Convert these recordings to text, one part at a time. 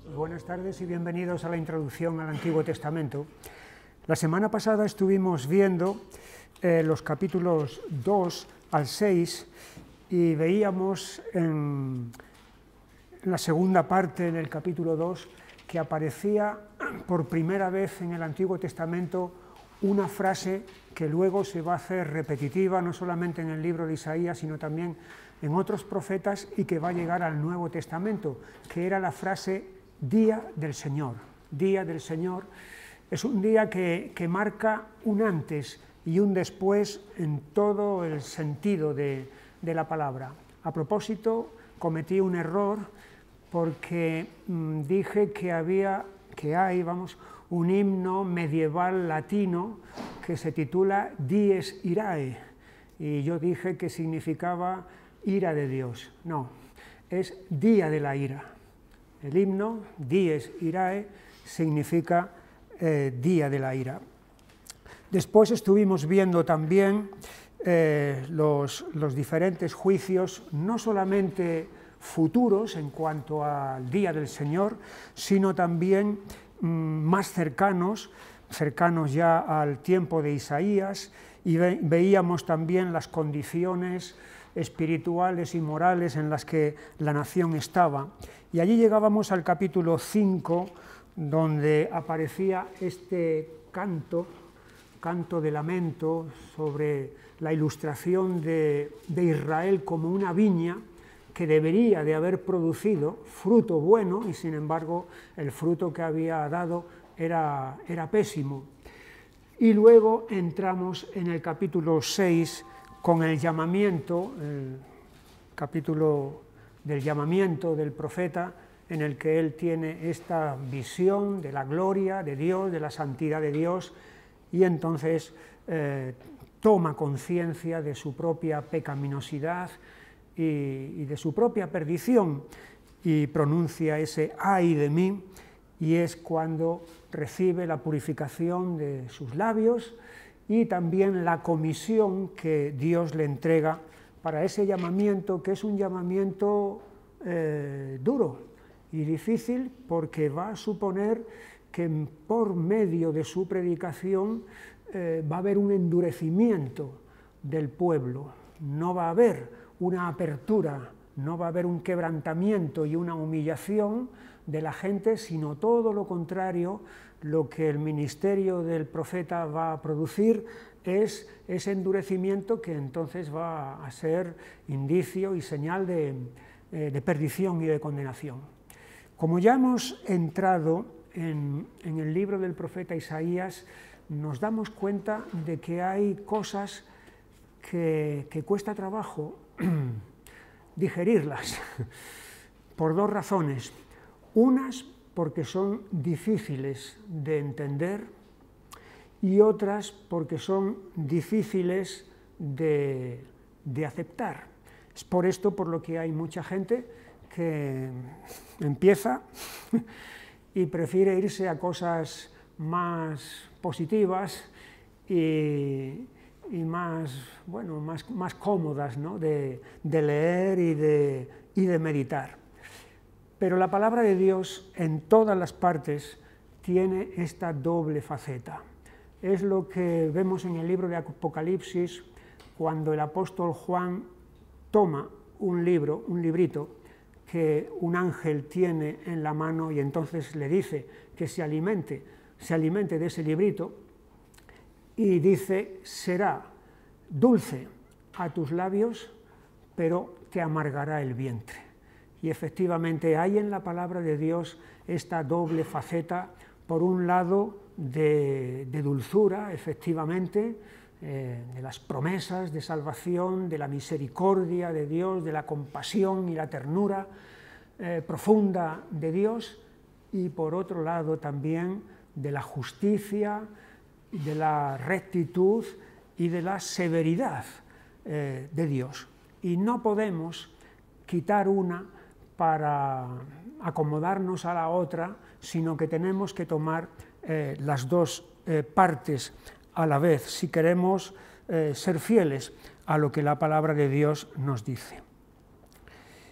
Buenas tardes y bienvenidos a la introducción al Antiguo Testamento. La semana pasada estuvimos viendo los capítulos 2 al 6 y veíamos en la segunda parte, en el capítulo 2, que aparecía por primera vez en el Antiguo Testamento una frase que luego se va a hacer repetitiva, no solamente en el libro de Isaías, sino también en otros profetas, y que va a llegar al Nuevo Testamento, que era la frase Día del Señor. Día del Señor es un día que marca un antes y un después en todo el sentido de la palabra. A propósito, cometí un error porque dije que hay un himno medieval latino que se titula Dies Irae, y yo dije que significaba ira de Dios. No, es Día de la Ira. El himno, Dies Irae, significa Día de la Ira. Después estuvimos viendo también los diferentes juicios, no solamente futuros en cuanto al Día del Señor, sino también más cercanos ya al tiempo de Isaías, y veíamos también las condiciones espirituales y morales en las que la nación estaba. Y allí llegábamos al capítulo 5, donde aparecía este canto de lamento sobre la ilustración de Israel como una viña que debería de haber producido fruto bueno, y sin embargo el fruto que había dado era pésimo. Y luego entramos en el capítulo 6 con el llamamiento, el capítulo del llamamiento del profeta, en el que él tiene esta visión de la gloria de Dios, de la santidad de Dios, y entonces toma conciencia de su propia pecaminosidad y de su propia perdición, y pronuncia ese ay de mí, y es cuando recibe la purificación de sus labios y también la comisión que Dios le entrega para ese llamamiento, que es un llamamiento duro y difícil, porque va a suponer que por medio de su predicación va a haber un endurecimiento del pueblo, no va a haber una apertura, no va a haber un quebrantamiento y una humillación de la gente, sino todo lo contrario. Lo que el ministerio del profeta va a producir es ese endurecimiento, que entonces va a ser indicio y señal de perdición y de condenación. Como ya hemos entrado en el libro del profeta Isaías, nos damos cuenta de que hay cosas que cuesta trabajo digerirlas, por dos razones. Unas porque son difíciles de entender, y otras porque son difíciles de aceptar. Es por esto por lo que hay mucha gente que empieza y prefiere irse a cosas más positivas y más cómodas, ¿no?, de leer y de meditar. Pero la palabra de Dios en todas las partes tiene esta doble faceta. Es lo que vemos en el libro de Apocalipsis, cuando el apóstol Juan toma un librito que un ángel tiene en la mano, y entonces le dice que se alimente de ese librito, y dice: será dulce a tus labios, pero te amargará el vientre. Y efectivamente hay en la palabra de Dios esta doble faceta, por un lado de dulzura, efectivamente, de las promesas de salvación, de la misericordia de Dios, de la compasión y la ternura profunda de Dios, y por otro lado también de la justicia, de la rectitud y de la severidad de Dios. Y no podemos quitar una para acomodarnos a la otra, sino que tenemos que tomar las dos partes a la vez, si queremos ser fieles a lo que la palabra de Dios nos dice.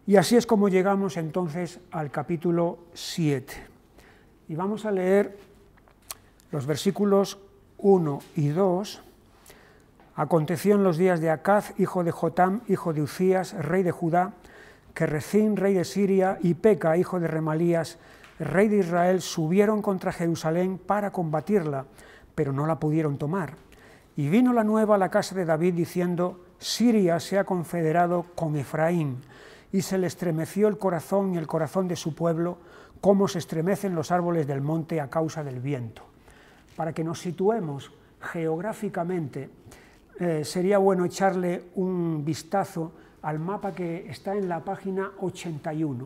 Y así es como llegamos entonces al capítulo 7. Y vamos a leer los versículos 1 y 2. Aconteció en los días de Acaz, hijo de Jotam, hijo de Uzías, rey de Judá, que Rezín, rey de Siria, y Peca, hijo de Remalías, rey de Israel, subieron contra Jerusalén para combatirla, pero no la pudieron tomar. Y vino la nueva a la casa de David diciendo: Siria se ha confederado con Efraín, y se le estremeció el corazón y el corazón de su pueblo, como se estremecen los árboles del monte a causa del viento. Para que nos situemos geográficamente, sería bueno echarle un vistazo al mapa que está en la página 81.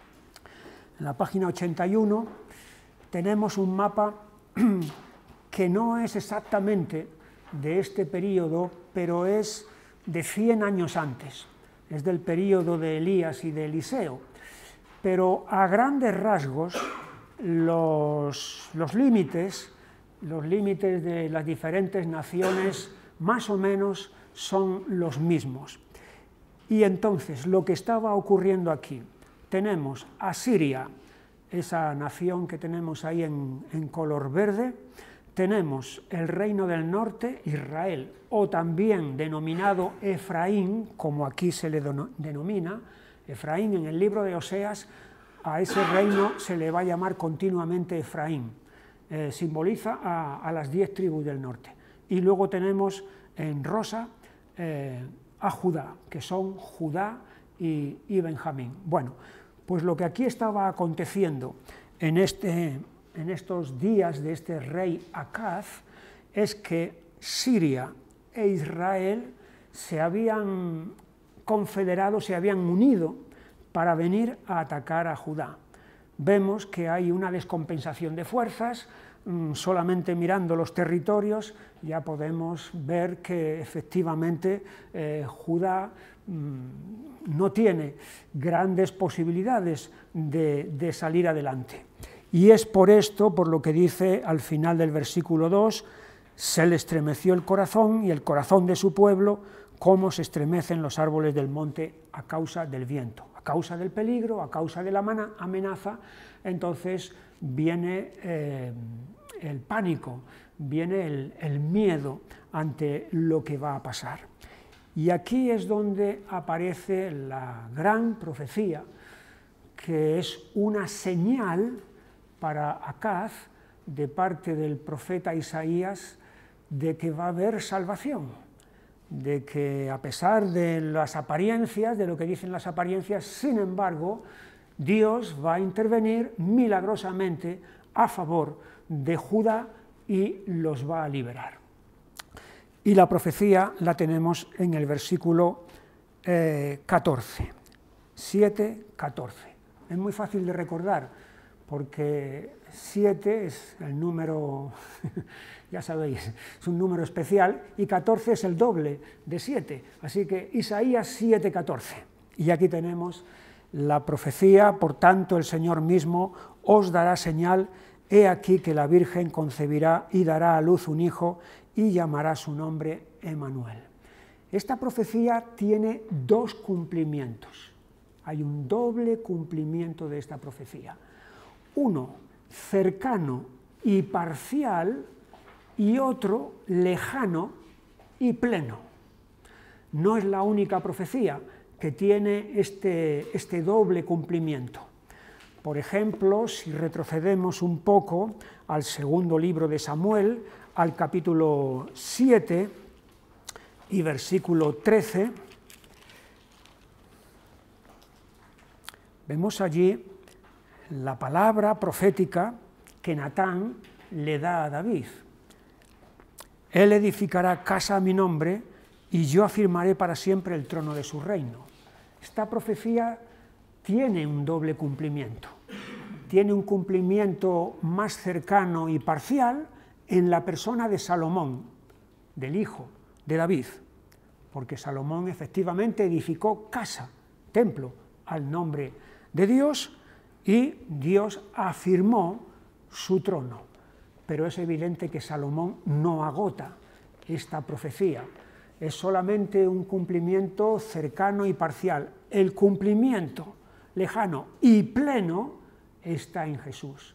En la página 81 tenemos un mapa que no es exactamente de este periodo, pero es de 100 años antes, es del periodo de Elías y de Eliseo, pero a grandes rasgos los límites de las diferentes naciones más o menos son los mismos. Y entonces lo que estaba ocurriendo aquí, tenemos a Siria, esa nación que tenemos ahí en color verde, tenemos el reino del norte, Israel, o también denominado Efraín, como aquí se le denomina, Efraín en el libro de Oseas, a ese reino se le va a llamar continuamente Efraín, simboliza a las 10 tribus del norte. Y luego tenemos en rosa a Judá, que son Judá y Benjamín. Bueno, pues lo que aquí estaba aconteciendo en estos días de este rey Acaz es que Siria e Israel se habían confederado, se habían unido para venir a atacar a Judá. Vemos que hay una descompensación de fuerzas, solamente mirando los territorios ya podemos ver que efectivamente Judá no tiene grandes posibilidades de salir adelante. Y es por esto, por lo que dice al final del versículo 2, se le estremeció el corazón y el corazón de su pueblo, como se estremecen los árboles del monte a causa del viento, a causa del peligro, a causa de la amenaza. Entonces viene el pánico, viene el miedo ante lo que va a pasar. Y aquí es donde aparece la gran profecía, que es una señal para Acaz de parte del profeta Isaías de que va a haber salvación, de que a pesar de las apariencias, de lo que dicen las apariencias, sin embargo, Dios va a intervenir milagrosamente a favor de Judá y los va a liberar. Y la profecía la tenemos en el versículo 14, 7, 14. Es muy fácil de recordar, porque 7 es el número, ya sabéis, es un número especial, y 14 es el doble de 7, así que Isaías 7, 14. Y aquí tenemos la profecía: por tanto el Señor mismo os dará señal, he aquí que la Virgen concebirá y dará a luz un hijo, y llamará su nombre Emmanuel. Esta profecía tiene dos cumplimientos, hay un doble cumplimiento de esta profecía. Uno cercano y parcial, y otro lejano y pleno. No es la única profecía que tiene este doble cumplimiento. Por ejemplo, si retrocedemos un poco al segundo libro de Samuel, al capítulo 7 y versículo 13, vemos allí la palabra profética que Natán le da a David. Él edificará casa a mi nombre y yo afirmaré para siempre el trono de su reino. Esta profecía tiene un doble cumplimiento. Tiene un cumplimiento más cercano y parcial en la persona de Salomón, del hijo de David, porque Salomón efectivamente edificó casa, templo, al nombre de Dios, y Dios afirmó su trono. Pero es evidente que Salomón no agota esta profecía. es solamente un cumplimiento cercano y parcial. El cumplimiento lejano y pleno está en Jesús,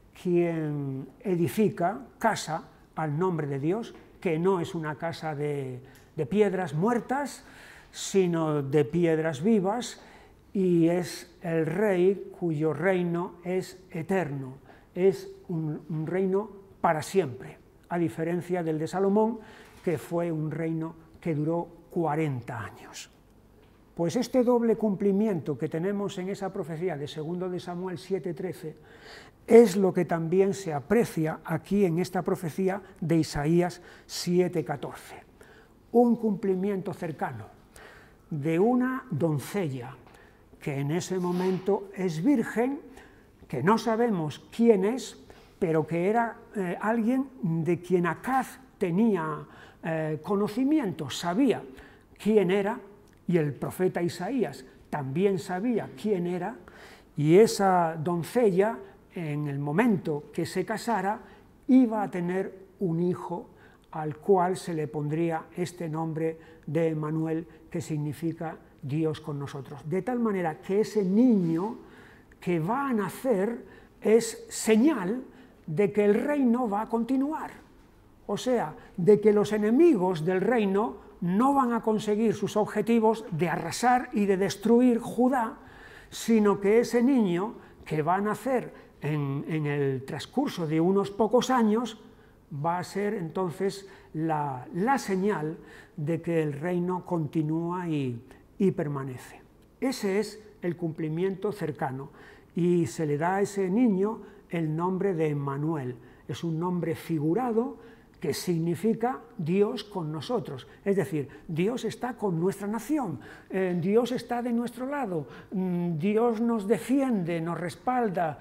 quien edifica casa al nombre de Dios, que no es una casa de piedras muertas, sino de piedras vivas, y es el Rey cuyo reino es eterno, es un reino para siempre, a diferencia del de Salomón, que fue un reino que duró 40 años. Pues este doble cumplimiento que tenemos en esa profecía de 2 de Samuel 7:13 es lo que también se aprecia aquí en esta profecía de Isaías 7:14. Un cumplimiento cercano de una doncella que en ese momento es virgen, que no sabemos quién es, pero que era alguien de quien Acaz tenía conocimiento, sabía quién era, y el profeta Isaías también sabía quién era, y esa doncella, en el momento que se casara, iba a tener un hijo al cual se le pondría este nombre de Emmanuel, que significa Dios con nosotros. De tal manera que ese niño que va a nacer es señal de que el reino va a continuar, o sea, de que los enemigos del reino no van a conseguir sus objetivos de arrasar y de destruir Judá, sino que ese niño que va a nacer en el transcurso de unos pocos años va a ser entonces la señal de que el reino continúa y permanece. Ese es el cumplimiento cercano, y se le da a ese niño el nombre de Emmanuel. Es un nombre figurado que significa Dios con nosotros, es decir, Dios está con nuestra nación, Dios está de nuestro lado, Dios nos defiende, nos respalda,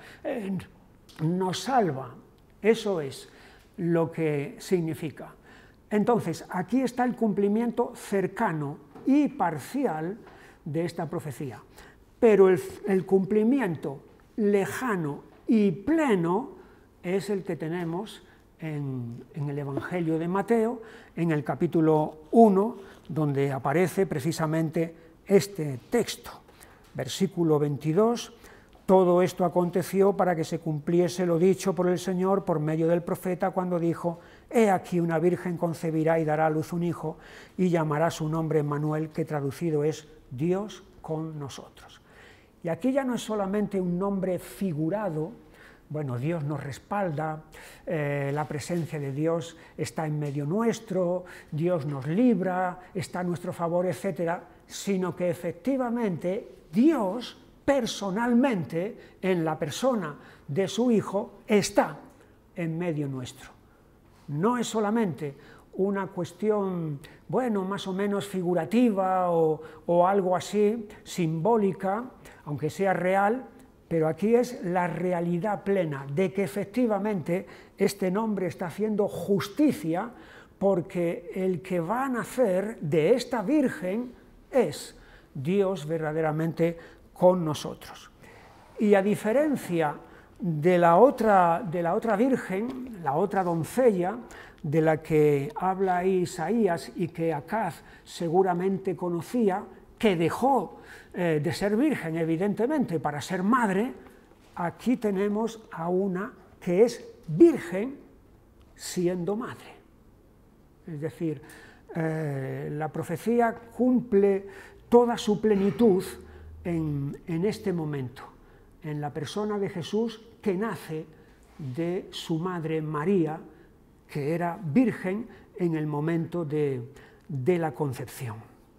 nos salva. Eso es lo que significa. Entonces, aquí está el cumplimiento cercano y parcial de esta profecía, pero el cumplimiento lejano y pleno es el que tenemos en el Evangelio de Mateo, en el capítulo 1, donde aparece precisamente este texto. Versículo 22, todo esto aconteció para que se cumpliese lo dicho por el Señor por medio del profeta, cuando dijo: he aquí una virgen concebirá y dará a luz un hijo, y llamará su nombre Emmanuel, que traducido es Dios con nosotros. Y aquí ya no es solamente un nombre figurado. Bueno, Dios nos respalda, la presencia de Dios está en medio nuestro, Dios nos libra, está a nuestro favor, etc., sino que efectivamente Dios personalmente, en la persona de su Hijo, está en medio nuestro. No es solamente una cuestión, bueno, más o menos figurativa o algo así, simbólica, aunque sea real, pero aquí es la realidad plena de que efectivamente este nombre está haciendo justicia, porque el que va a nacer de esta virgen es Dios verdaderamente con nosotros. Y a diferencia de la otra virgen, la otra doncella, de la que habla Isaías y que Acaz seguramente conocía, que dejó de ser virgen, evidentemente, para ser madre, aquí tenemos a una que es virgen siendo madre. Es decir, la profecía cumple toda su plenitud en este momento, en la persona de Jesús, que nace de su madre María, que era virgen en el momento de la concepción.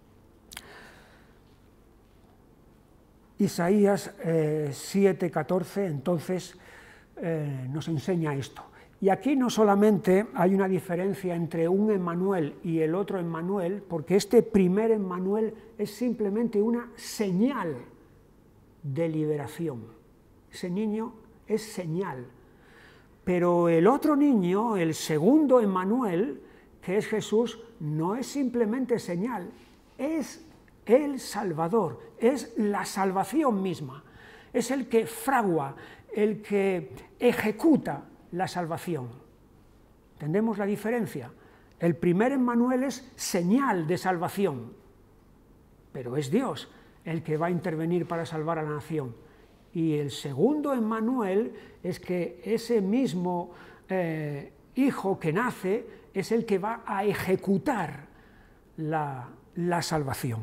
Isaías 7:14 entonces nos enseña esto. Y aquí no solamente hay una diferencia entre un Emmanuel y el otro Emmanuel, porque este primer Emmanuel es simplemente una señal de liberación. Ese niño es señal. Pero el otro niño, el segundo Emmanuel, que es Jesús, no es simplemente señal, es el Salvador, es la salvación misma, es el que fragua, el que ejecuta la salvación. ¿Entendemos la diferencia? El primer Emmanuel es señal de salvación, pero es Dios el que va a intervenir para salvar a la nación. Y el segundo Emmanuel es que ese mismo hijo que nace es el que va a ejecutar la salvación.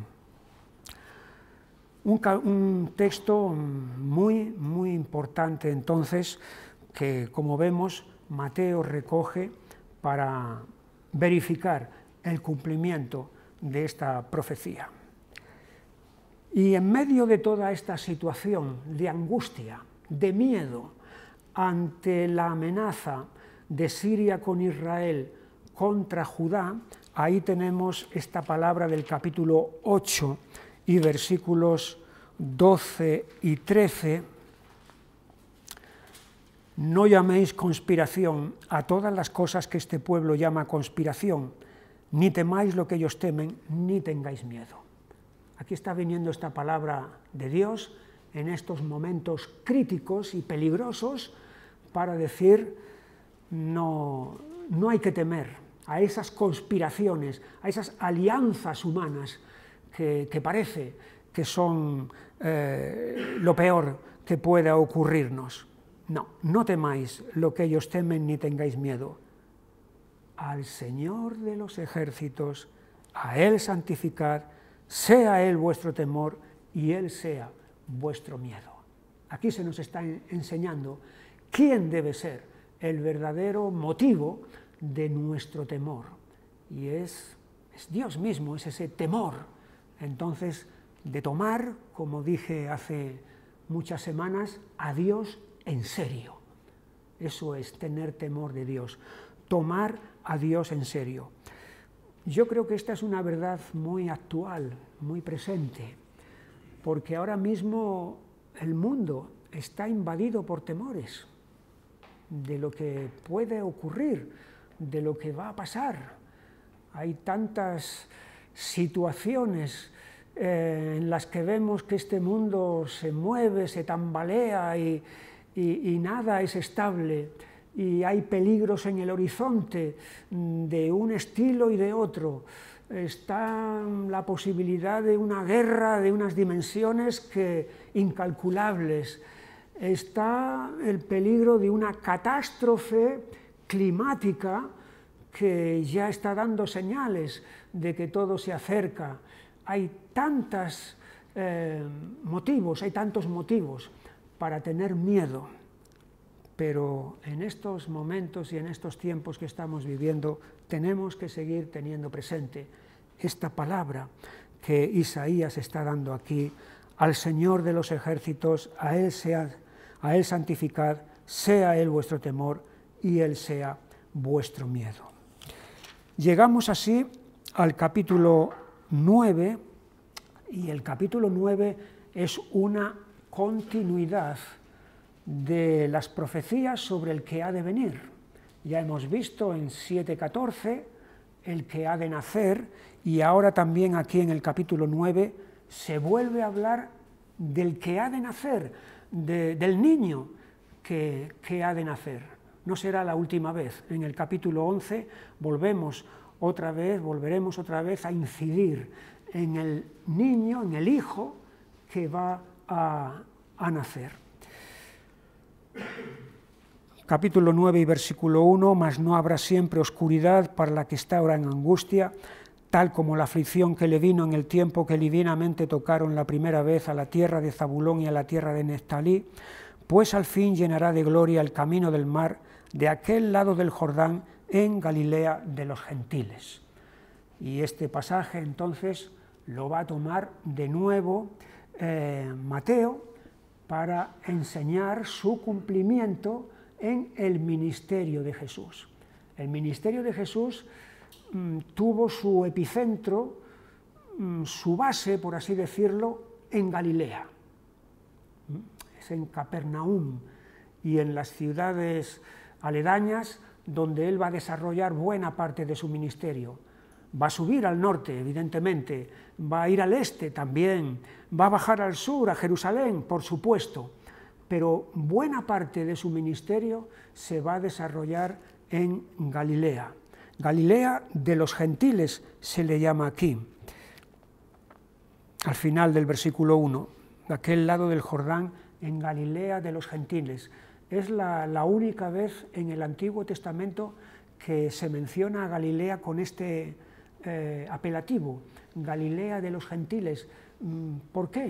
Un texto muy, muy importante entonces, que como vemos Mateo recoge para verificar el cumplimiento de esta profecía. Y en medio de toda esta situación de angustia, de miedo, ante la amenaza de Siria con Israel contra Judá, ahí tenemos esta palabra del capítulo 8 y versículos 12 y 13. No llaméis conspiración a todas las cosas que este pueblo llama conspiración, ni temáis lo que ellos temen, ni tengáis miedo. Aquí está viniendo esta palabra de Dios en estos momentos críticos y peligrosos para decir no hay que temer a esas conspiraciones, a esas alianzas humanas que parece que son lo peor que pueda ocurrirnos. No temáis lo que ellos temen ni tengáis miedo. Al Señor de los ejércitos, a Él santificad, sea Él vuestro temor y Él sea vuestro miedo. Aquí se nos está enseñando quién debe ser el verdadero motivo de nuestro temor. Y es Dios mismo, es ese temor. Entonces, de tomar, como dije hace muchas semanas, a Dios en serio. Eso es tener temor de Dios, tomar a Dios en serio. Yo creo que esta es una verdad muy actual, muy presente, porque ahora mismo el mundo está invadido por temores de lo que puede ocurrir, de lo que va a pasar. Hay tantas situaciones en las que vemos que este mundo se mueve, se tambalea y nada es estable, y hay peligros en el horizonte de un estilo y de otro. Está la posibilidad de una guerra de unas dimensiones incalculables. Está el peligro de una catástrofe climática que ya está dando señales de que todo se acerca. Hay tantos motivos para tener miedo, pero en estos momentos y en estos tiempos que estamos viviendo tenemos que seguir teniendo presente esta palabra que Isaías está dando aquí: al Señor de los ejércitos, a Él santificad, sea Él vuestro temor y Él sea vuestro miedo. Llegamos así al capítulo 9, y el capítulo 9 es una continuidad de las profecías sobre el que ha de venir. Ya hemos visto en 7:14 el que ha de nacer, y ahora también aquí en el capítulo 9 se vuelve a hablar del que ha de nacer, del niño que ha de nacer. No será la última vez. En el capítulo 11 volveremos otra vez a incidir en el niño, en el hijo que va a nacer. Capítulo 9 y versículo 1: mas no habrá siempre oscuridad para la que está ahora en angustia, tal como la aflicción que le vino en el tiempo que divinamente tocaron la primera vez a la tierra de Zabulón y a la tierra de Neftalí, pues al fin llenará de gloria el camino del mar de aquel lado del Jordán, en Galilea de los gentiles. Y este pasaje entonces lo va a tomar de nuevo Mateo para enseñar su cumplimiento en el ministerio de Jesús. El ministerio de Jesús tuvo su epicentro, su base, por así decirlo, en Galilea. Es en Capernaum y en las ciudades aledañas donde él va a desarrollar buena parte de su ministerio. Va a subir al norte, evidentemente, va a ir al este también, va a bajar al sur, a Jerusalén, por supuesto, pero buena parte de su ministerio se va a desarrollar en Galilea. Galilea de los gentiles se le llama aquí, al final del versículo 1, de aquel lado del Jordán, en Galilea de los gentiles. Es la única vez en el Antiguo Testamento que se menciona a Galilea con este apelativo, Galilea de los gentiles. ¿Por qué?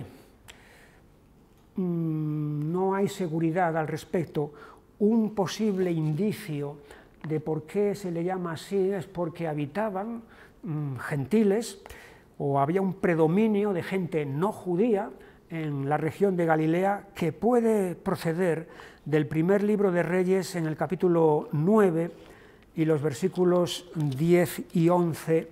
No hay seguridad al respecto. Un posible indicio de por qué se le llama así es porque habitaban gentiles, o había un predominio de gente no judía en la región de Galilea, que puede proceder del primer libro de Reyes en el capítulo 9 y los versículos 10 y 11,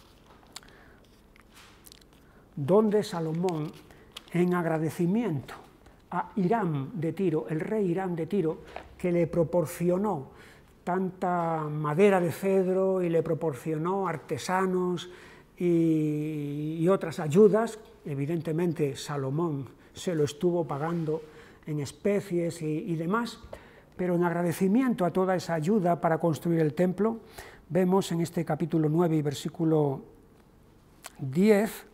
donde Salomón, en agradecimiento a Hiram de Tiro, el rey Hiram de Tiro, que le proporcionó tanta madera de cedro y le proporcionó artesanos y otras ayudas, evidentemente Salomón se lo estuvo pagando en especies y demás, pero en agradecimiento a toda esa ayuda para construir el templo, vemos en este capítulo 9 y versículo 10,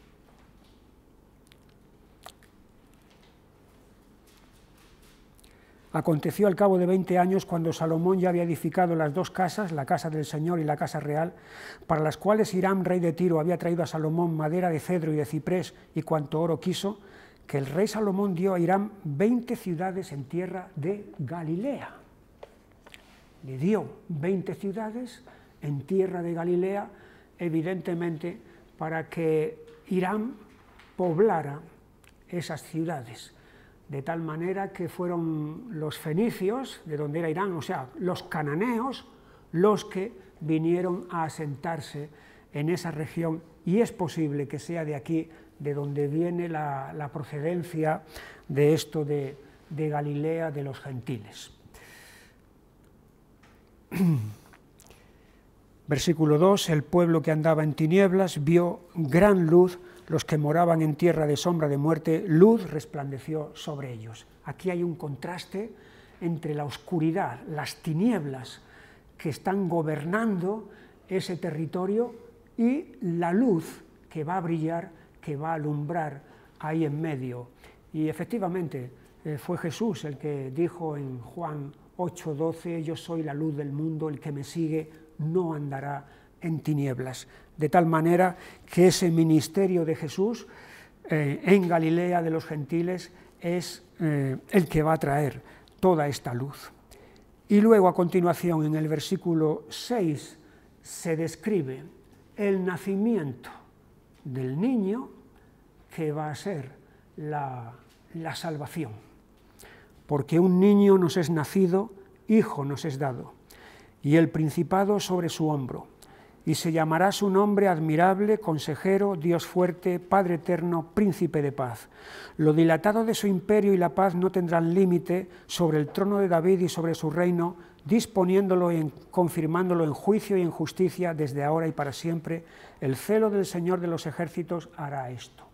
aconteció al cabo de 20 años, cuando Salomón ya había edificado las dos casas, la casa del Señor y la casa real, para las cuales Hiram, rey de Tiro, había traído a Salomón madera de cedro y de ciprés y cuanto oro quiso, que el rey Salomón dio a Hiram 20 ciudades en tierra de Galilea. Le dio 20 ciudades en tierra de Galilea, evidentemente para que Hiram poblara esas ciudades, de tal manera que fueron los fenicios, de donde era Irán, o sea, los cananeos, los que vinieron a asentarse en esa región, y es posible que sea de aquí de donde viene la procedencia de esto de Galilea de los gentiles. Versículo 2, el pueblo que andaba en tinieblas vio gran luz, los que moraban en tierra de sombra de muerte, luz resplandeció sobre ellos. Aquí hay un contraste entre la oscuridad, las tinieblas que están gobernando ese territorio y la luz que va a brillar, que va a alumbrar ahí en medio. Y efectivamente fue Jesús el que dijo en Juan 8:12, yo soy la luz del mundo, el que me sigue no andará en tinieblas. De tal manera que ese ministerio de Jesús en Galilea de los gentiles es el que va a traer toda esta luz. Y luego a continuación en el versículo 6 se describe el nacimiento del niño que va a ser la salvación. Porque un niño nos es nacido, hijo nos es dado, y el principado sobre su hombro, y se llamará su nombre admirable, consejero, Dios fuerte, Padre eterno, príncipe de paz. Lo dilatado de su imperio y la paz no tendrán límite sobre el trono de David y sobre su reino, disponiéndolo y confirmándolo en juicio y en justicia desde ahora y para siempre. El celo del Señor de los ejércitos hará esto.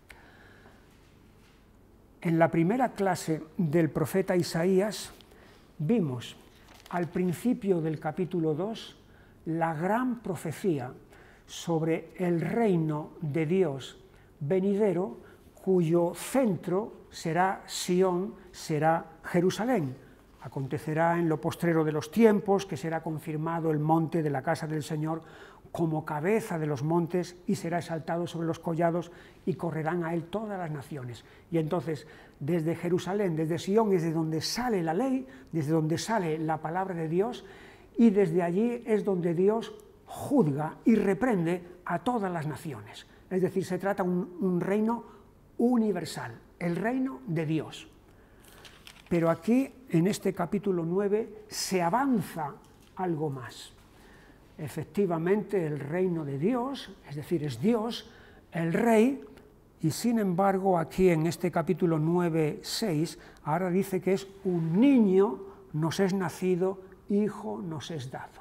En la primera clase del profeta Isaías vimos al principio del capítulo 2 la gran profecía sobre el reino de Dios venidero, cuyo centro será Sión, será Jerusalén. Acontecerá en lo postrero de los tiempos que será confirmado el monte de la casa del Señor como cabeza de los montes y será exaltado sobre los collados y correrán a él todas las naciones. Y entonces desde Jerusalén, desde Sión, es de donde sale la ley, desde donde sale la palabra de Dios, y desde allí es donde Dios juzga y reprende a todas las naciones. Es decir, se trata de un reino universal, el reino de Dios. Pero aquí, en este capítulo 9, se avanza algo más. Efectivamente, el reino de Dios, es decir, es Dios, el rey, y sin embargo, aquí en este capítulo 9:6, ahora dice que es un niño, nos es nacido, hijo nos es dado.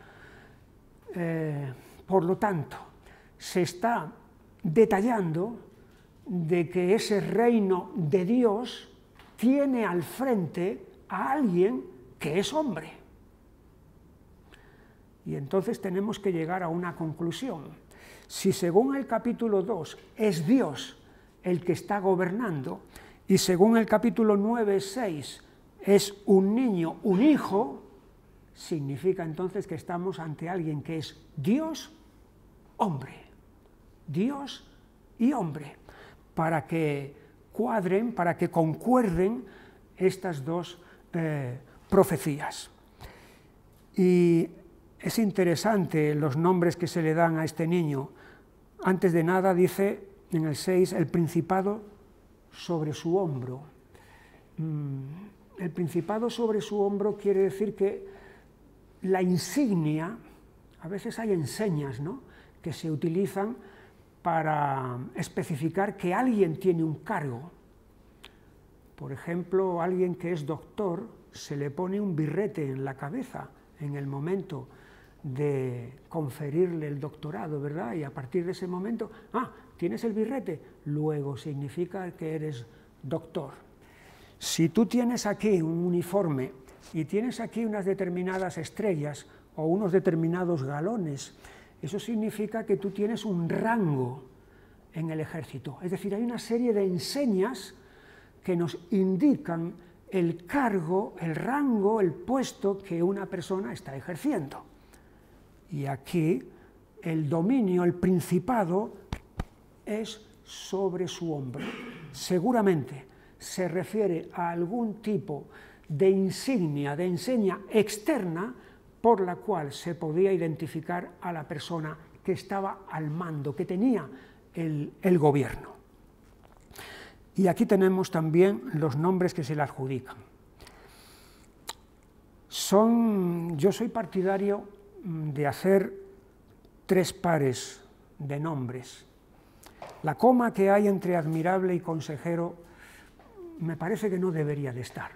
Por lo tanto, se está detallando de que ese reino de Dios tiene al frente a alguien que es hombre. Y entonces tenemos que llegar a una conclusión. Si según el capítulo 2 es Dios el que está gobernando, y según el capítulo 9-6 es un niño, un hijo, significa entonces que estamos ante alguien que es Dios, hombre. Dios y hombre, para que cuadren, para que concuerden estas dos profecías. Y es interesante los nombres que se le dan a este niño. Antes de nada dice en el 6 el principado sobre su hombro. El principado sobre su hombro quiere decir que la insignia, a veces hay enseñas, ¿no?, que se utilizan para especificar que alguien tiene un cargo. Por ejemplo, alguien que es doctor se le pone un birrete en la cabeza en el momento de conferirle el doctorado, ¿verdad? Y a partir de ese momento, tienes el birrete, luego significa que eres doctor. Si tú tienes aquí un uniforme y tienes aquí unas determinadas estrellas o unos determinados galones, eso significa que tú tienes un rango en el ejército. Es decir, hay una serie de enseñas que nos indican el cargo, el rango, el puesto que una persona está ejerciendo. Y aquí el dominio, el principado, es sobre su hombro. Seguramente se refiere a algún tipo de insignia, de enseña externa, por la cual se podía identificar a la persona que estaba al mando, que tenía el gobierno. Y aquí tenemos también los nombres que se le adjudican. Yo soy partidario de hacer 3 pares de nombres. La coma que hay entre admirable y consejero me parece que no debería de estar.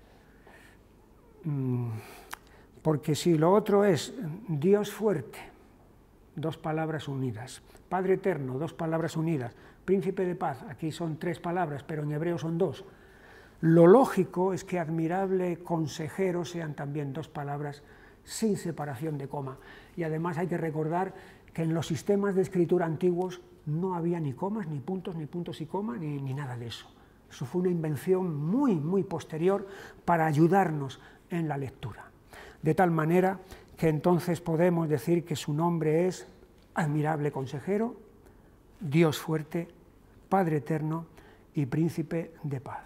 Porque si lo otro es Dios fuerte, 2 palabras unidas, Padre eterno, 2 palabras unidas, Príncipe de paz, aquí son 3 palabras, pero en hebreo son 2. Lo lógico es que admirable, consejero sean también 2 palabras sin separación de coma. Y además hay que recordar que en los sistemas de escritura antiguos no había ni comas, ni puntos y coma, ni nada de eso. Eso fue una invención muy, muy posterior para ayudarnos en la lectura. De tal manera que entonces podemos decir que su nombre es admirable consejero, Dios fuerte, Padre eterno y Príncipe de paz.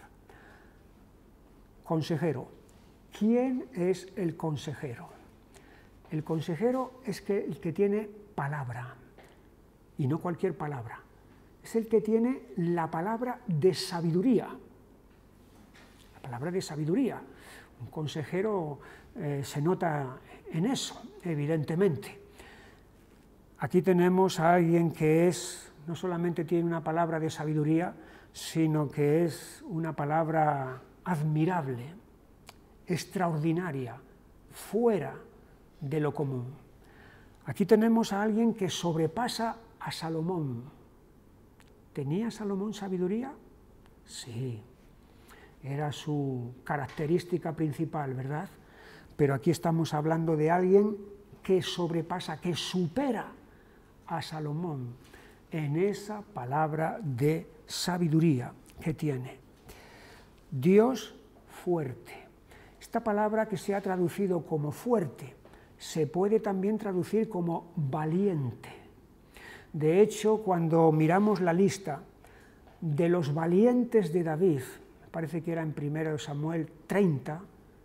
Consejero. ¿Quién es el consejero? El consejero es el que tiene palabra, y no cualquier palabra. Es el que tiene la palabra de sabiduría. La palabra de sabiduría. Un consejero se nota en eso, evidentemente. Aquí tenemos a alguien que no solamente tiene una palabra de sabiduría, sino que es una palabra admirable, extraordinaria, fuera de lo común. Aquí tenemos a alguien que sobrepasa a Salomón. ¿Tenía Salomón sabiduría? Sí. Era su característica principal, ¿verdad? Pero aquí estamos hablando de alguien que sobrepasa, que supera a Salomón en esa palabra de sabiduría que tiene. Dios fuerte. Esta palabra que se ha traducido como fuerte se puede también traducir como valiente. De hecho, cuando miramos la lista de los valientes de David, parece que era en 1 Samuel 30,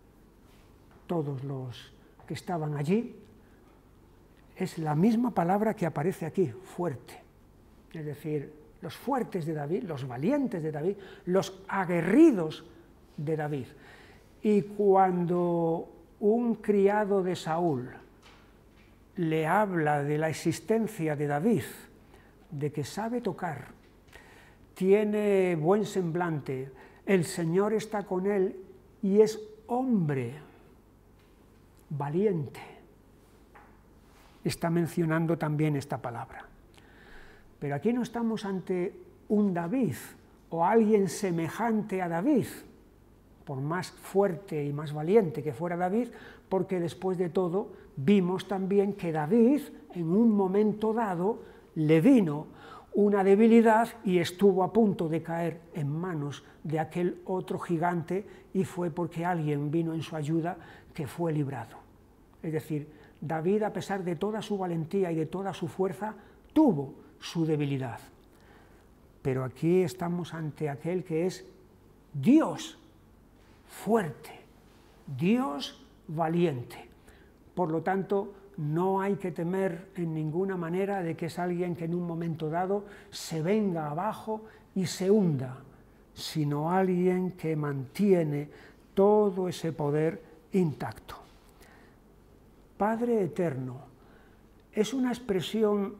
todos los que estaban allí, es la misma palabra que aparece aquí, fuerte. Es decir, los fuertes de David, los valientes de David, los aguerridos de David. Y cuando un criado de Saúl le habla de la existencia de David, de que sabe tocar, tiene buen semblante, el Señor está con él y es hombre valiente, está mencionando también esta palabra. Pero aquí no estamos ante un David o alguien semejante a David, por más fuerte y más valiente que fuera David, porque después de todo vimos también que David en un momento dado le vino una debilidad y estuvo a punto de caer en manos de aquel otro gigante, y fue porque alguien vino en su ayuda que fue librado. Es decir, David, a pesar de toda su valentía y de toda su fuerza, tuvo su debilidad. Pero aquí estamos ante aquel que es Dios fuerte, Dios valiente. Por lo tanto, no hay que temer en ninguna manera de que es alguien que en un momento dado se venga abajo y se hunda, sino alguien que mantiene todo ese poder intacto. Padre eterno es una expresión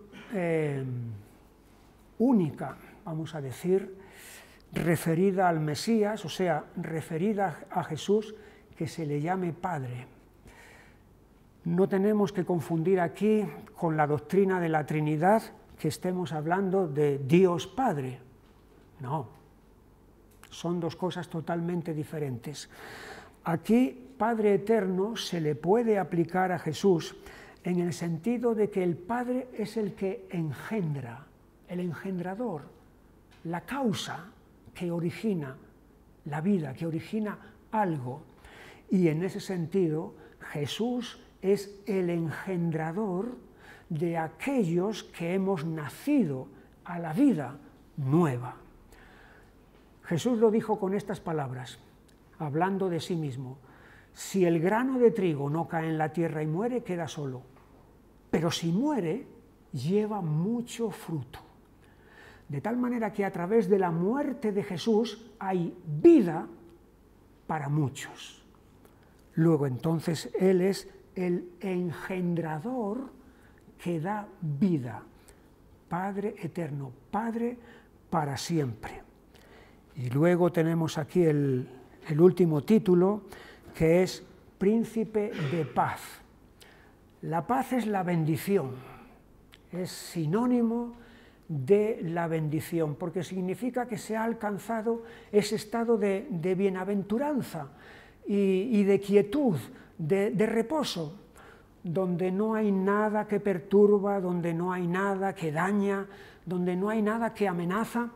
única, vamos a decir, referida al Mesías, o sea, referida a Jesús, que se le llame Padre. No tenemos que confundir aquí con la doctrina de la Trinidad que estemos hablando de Dios Padre. No, son dos cosas totalmente diferentes. Aquí, Padre eterno se le puede aplicar a Jesús en el sentido de que el Padre es el que engendra, el engendrador, la causa que origina la vida, que origina algo. Y en ese sentido, Jesús es el engendrador de aquellos que hemos nacido a la vida nueva. Jesús lo dijo con estas palabras, hablando de sí mismo: si el grano de trigo no cae en la tierra y muere, queda solo, pero si muere, lleva mucho fruto. De tal manera que a través de la muerte de Jesús hay vida para muchos. Luego entonces Él es el engendrador que da vida, Padre eterno, Padre para siempre. Y luego tenemos aquí el último título, que es Príncipe de Paz. La paz es la bendición, es sinónimo de la bendición, porque significa que se ha alcanzado ese estado de bienaventuranza y de quietud, de reposo, donde no hay nada que perturba, donde no hay nada que daña, donde no hay nada que amenaza.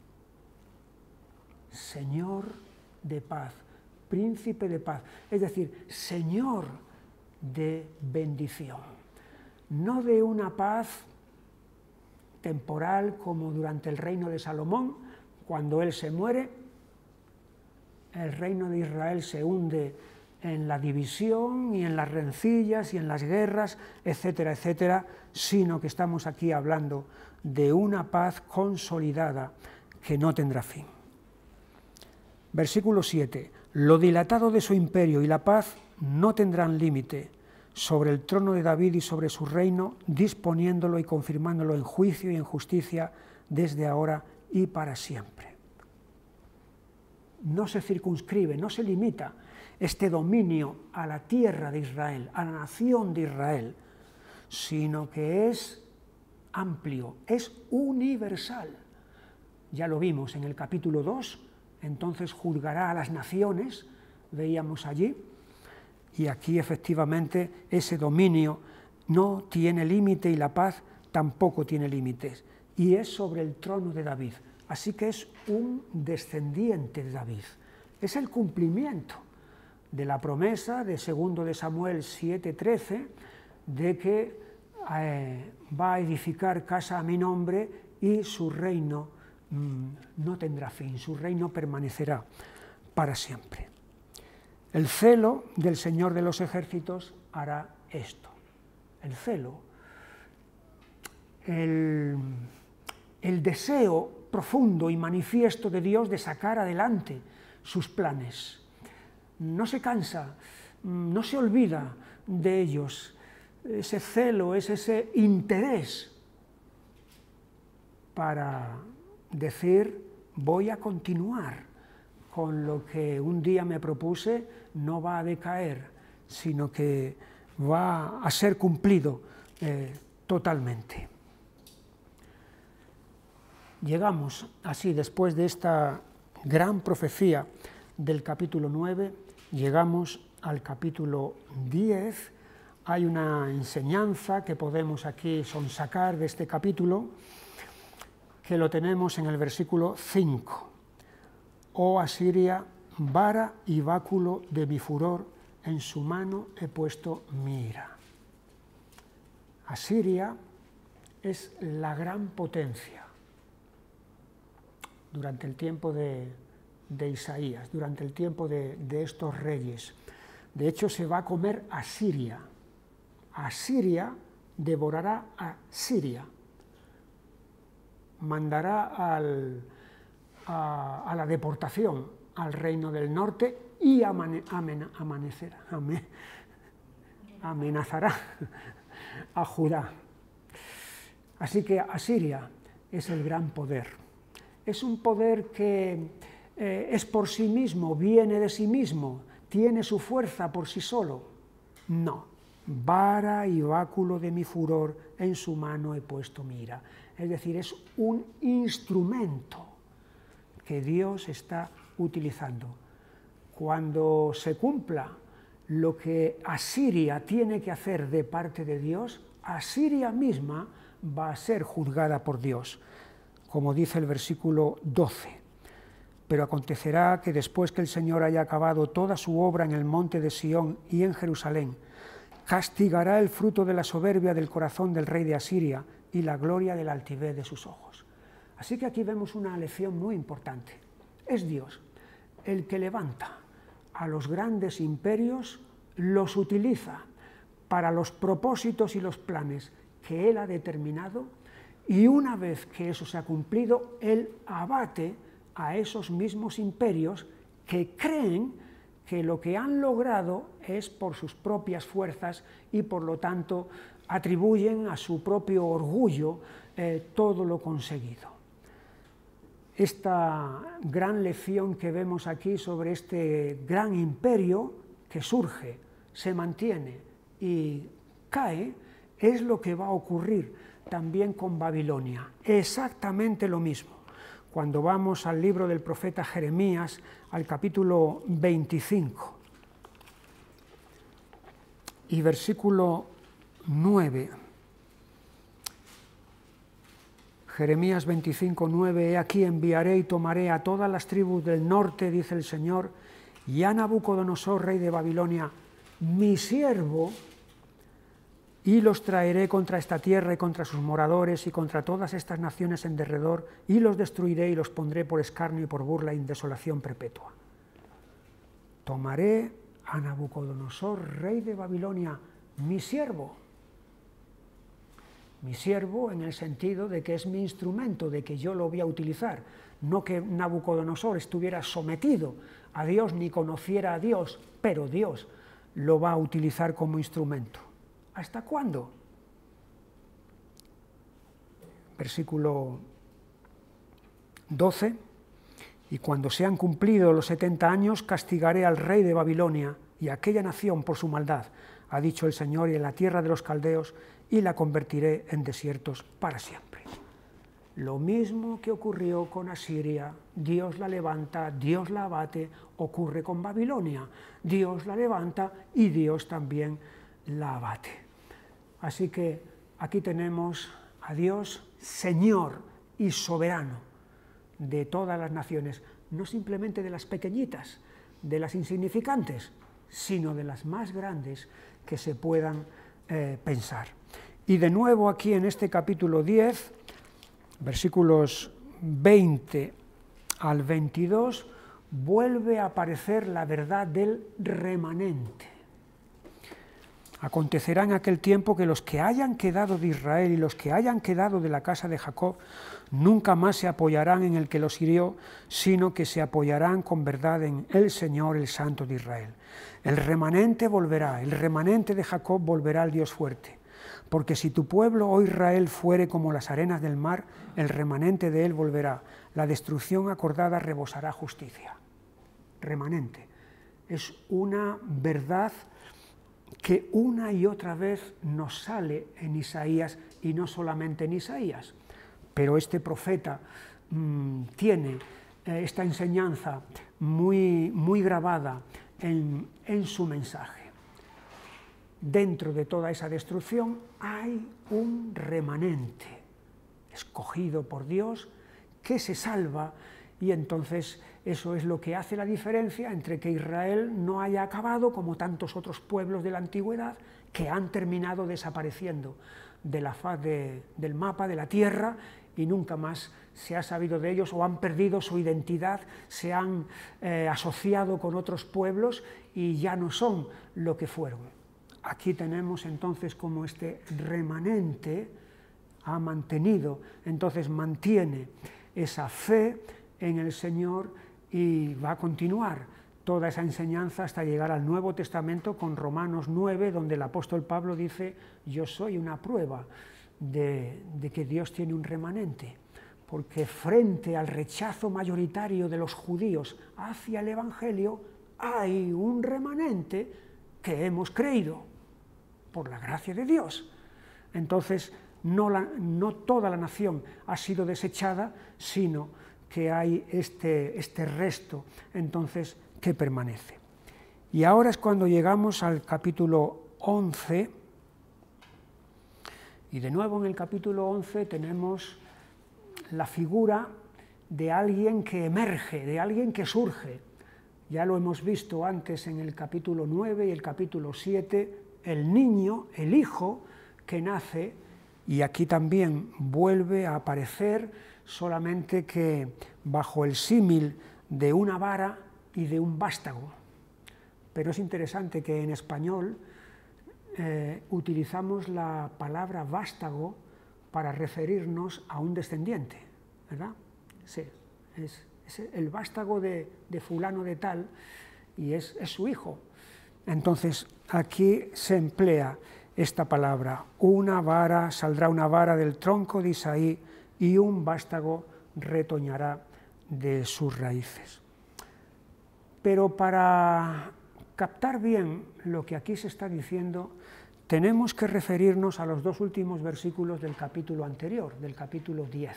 Señor de paz, príncipe de paz, es decir, Señor de bendición, no de una paz temporal como durante el reino de Salomón, cuando él se muere, el reino de Israel se hunde en la división y en las rencillas y en las guerras, etcétera, etcétera, sino que estamos aquí hablando de una paz consolidada que no tendrá fin. Versículo 7. Lo dilatado de su imperio y la paz no tendrán límite sobre el trono de David y sobre su reino, disponiéndolo y confirmándolo en juicio y en justicia desde ahora y para siempre. No se circunscribe, no se limita este dominio a la tierra de Israel, a la nación de Israel, sino que es amplio, es universal. Ya lo vimos en el capítulo 2, entonces juzgará a las naciones, veíamos allí, y aquí efectivamente ese dominio no tiene límite y la paz tampoco tiene límites, y es sobre el trono de David, así que es un descendiente de David, es el cumplimiento de la promesa de 2 de Samuel 7:13, de que va a edificar casa a mi nombre y su reino no tendrá fin, su reino permanecerá para siempre. El celo del Señor de los ejércitos hará esto. El celo, el deseo profundo y manifiesto de Dios de sacar adelante sus planes. No se cansa, no se olvida de ellos. Ese celo es ese interés para decir: voy a continuar con lo que un día me propuse, no va a decaer, sino que va a ser cumplido totalmente. Llegamos así, después de esta gran profecía, del capítulo 9, llegamos al capítulo 10. Hay una enseñanza que podemos aquí sonsacar de este capítulo, que lo tenemos en el versículo 5. Oh Asiria, vara y báculo de mi furor, en su mano he puesto mi ira. Asiria es la gran potencia durante el tiempo de Isaías, durante el tiempo de estos reyes. De hecho, se va a comer a Siria. Asiria devorará a Siria. Mandará a la deportación al reino del norte y amenazará a Judá. Así que Asiria es el gran poder. Es un poder que es por sí mismo, viene de sí mismo, tiene su fuerza por sí solo. No. Vara y báculo de mi furor, en su mano he puesto mi ira. Es decir, es un instrumento que Dios está utilizando. Cuando se cumpla lo que Asiria tiene que hacer de parte de Dios, Asiria misma va a ser juzgada por Dios, como dice el versículo 12. Pero acontecerá que después que el Señor haya acabado toda su obra en el monte de Sión y en Jerusalén, castigará el fruto de la soberbia del corazón del rey de Asiria y la gloria de la altivez de sus ojos. Así que aquí vemos una lección muy importante. Es Dios el que levanta a los grandes imperios, los utiliza para los propósitos y los planes que Él ha determinado, y una vez que eso se ha cumplido, Él abate a esos mismos imperios que creen que lo que han logrado es por sus propias fuerzas y por lo tanto atribuyen a su propio orgullo todo lo conseguido. Esta gran lección que vemos aquí sobre este gran imperio que surge, se mantiene y cae, es lo que va a ocurrir también con Babilonia. Exactamente lo mismo. Cuando vamos al libro del profeta Jeremías, al capítulo 25 y versículo 9, Jeremías 25, 9, he aquí enviaré y tomaré a todas las tribus del norte, dice el Señor, y a Nabucodonosor, rey de Babilonia, mi siervo, y los traeré contra esta tierra y contra sus moradores y contra todas estas naciones en derredor, y los destruiré y los pondré por escarnio y por burla y en desolación perpetua. Tomaré a Nabucodonosor, rey de Babilonia, mi siervo en el sentido de que es mi instrumento, de que yo lo voy a utilizar, no que Nabucodonosor estuviera sometido a Dios ni conociera a Dios, pero Dios lo va a utilizar como instrumento. ¿Hasta cuándo? Versículo 12, y cuando sean cumplidos los 70 años, castigaré al rey de Babilonia y a aquella nación por su maldad, ha dicho el Señor, y en la tierra de los caldeos, y la convertiré en desiertos para siempre. Lo mismo que ocurrió con Asiria, Dios la levanta, Dios la abate, ocurre con Babilonia, Dios la levanta y Dios también la abate. Así que aquí tenemos a Dios, Señor y soberano de todas las naciones, no simplemente de las pequeñitas, de las insignificantes, sino de las más grandes que se puedan pensar. Y de nuevo aquí en este capítulo 10, versículos 20 al 22, vuelve a aparecer la verdad del remanente. Acontecerá en aquel tiempo que los que hayan quedado de Israel y los que hayan quedado de la casa de Jacob nunca más se apoyarán en el que los hirió, sino que se apoyarán con verdad en el Señor, el Santo de Israel. El remanente volverá, el remanente de Jacob volverá al Dios fuerte. Porque si tu pueblo, oh Israel, fuere como las arenas del mar, el remanente de él volverá. La destrucción acordada rebosará justicia. Remanente. Es una verdad que una y otra vez nos sale en Isaías, y no solamente en Isaías, pero este profeta tiene esta enseñanza muy grabada en su mensaje. Dentro de toda esa destrucción hay un remanente escogido por Dios que se salva, y entonces eso es lo que hace la diferencia entre que Israel no haya acabado como tantos otros pueblos de la antigüedad que han terminado desapareciendo de la faz del mapa, de la tierra, y nunca más se ha sabido de ellos, o han perdido su identidad, se han asociado con otros pueblos y ya no son lo que fueron. Aquí tenemos entonces como este remanente ha mantenido, entonces mantiene esa fe en el Señor y va a continuar toda esa enseñanza hasta llegar al Nuevo Testamento con Romanos 9, donde el apóstol Pablo dice: yo soy una prueba de que Dios tiene un remanente, porque frente al rechazo mayoritario de los judíos hacia el Evangelio hay un remanente que hemos creído por la gracia de Dios. Entonces no toda la nación ha sido desechada, sino que hay este resto entonces que permanece. Y ahora es cuando llegamos al capítulo 11, y de nuevo en el capítulo 11 tenemos la figura de alguien que emerge, de alguien que surge. Ya lo hemos visto antes en el capítulo 9 y el capítulo 7, el niño, el hijo que nace, y aquí también vuelve a aparecer, solamente que bajo el símil de una vara y de un vástago. Pero es interesante que en español utilizamos la palabra vástago para referirnos a un descendiente, ¿verdad? Sí, es el vástago de fulano de tal, y es su hijo. Entonces aquí se emplea esta palabra: una vara, saldrá una vara del tronco de Isaí, y un vástago retoñará de sus raíces. Pero para captar bien lo que aquí se está diciendo, tenemos que referirnos a los dos últimos versículos del capítulo anterior, del capítulo 10.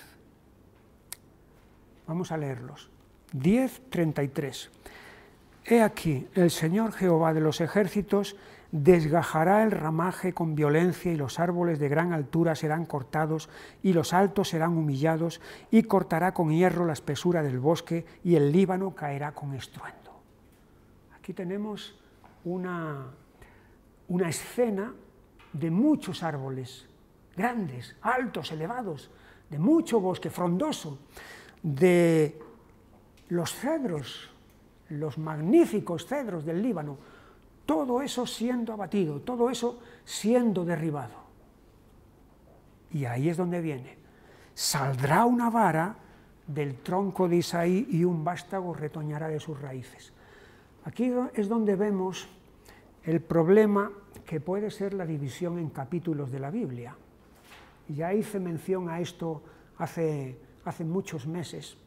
Vamos a leerlos. 10:33. He aquí, el Señor Jehová de los ejércitos desgajará el ramaje con violencia, y los árboles de gran altura serán cortados, y los altos serán humillados, y cortará con hierro la espesura del bosque, y el Líbano caerá con estruendo. Aquí tenemos una escena de muchos árboles, grandes, altos, elevados, de mucho bosque frondoso, de los cedros, los magníficos cedros del Líbano, todo eso siendo abatido, todo eso siendo derribado. Y ahí es donde viene: saldrá una vara del tronco de Isaí, y un vástago retoñará de sus raíces. Aquí es donde vemos el problema que puede ser la división en capítulos de la Biblia. Ya hice mención a esto hace muchos meses.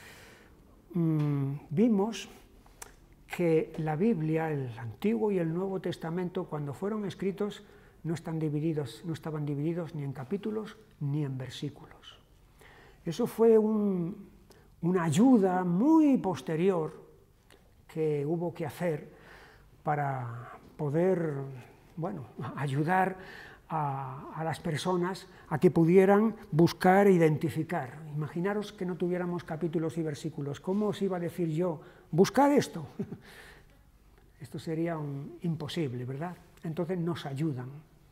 Vimos que la Biblia, el Antiguo y el Nuevo Testamento, cuando fueron escritos, no estaban divididos ni en capítulos ni en versículos. Eso fue una ayuda muy posterior que hubo que hacer para poder, ayudar a las personas a que pudieran buscar e identificar. Imaginaros que no tuviéramos capítulos y versículos. ¿Cómo os iba a decir yo, buscad esto? Esto sería imposible, ¿verdad? Entonces nos ayudan.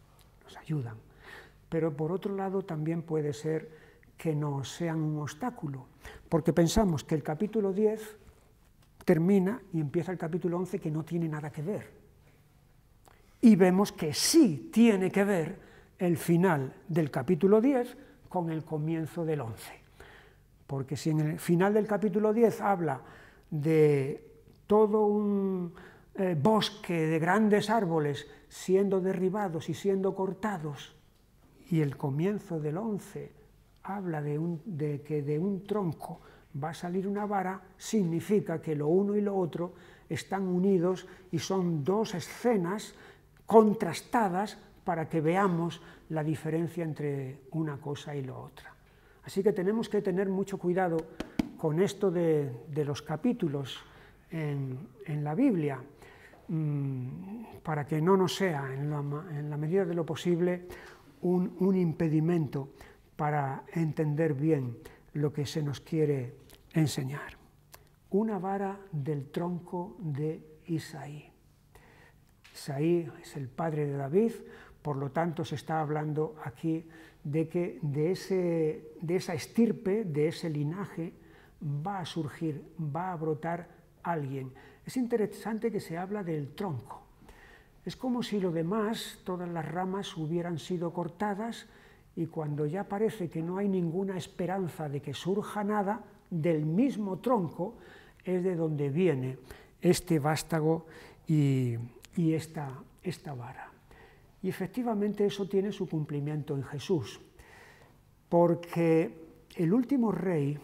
Pero por otro lado también puede ser que nos sean un obstáculo, porque pensamos que el capítulo 10 termina y empieza el capítulo 11, que no tiene nada que ver. Y vemos que sí tiene que ver el final del capítulo 10 con el comienzo del 11. Porque si en el final del capítulo 10 habla de todo un bosque de grandes árboles siendo derribados y siendo cortados, y el comienzo del 11 habla de que de un tronco va a salir una vara, significa que lo uno y lo otro están unidos y son dos escenas contrastadas para que veamos la diferencia entre una cosa y la otra. Así que tenemos que tener mucho cuidado con esto de los capítulos en la Biblia, para que no nos sea, en la medida de lo posible, un impedimento para entender bien lo que se nos quiere enseñar. Una vara del tronco de Isaí. Isaí es el padre de David, por lo tanto se está hablando aquí de que de esa estirpe, de ese linaje, va a surgir, va a brotar alguien. Es interesante que se habla del tronco. Es como si lo demás, todas las ramas, hubieran sido cortadas y cuando ya parece que no hay ninguna esperanza de que surja nada, del mismo tronco es de donde viene este vástago y esta vara. Y efectivamente eso tiene su cumplimiento en Jesús, porque el último rey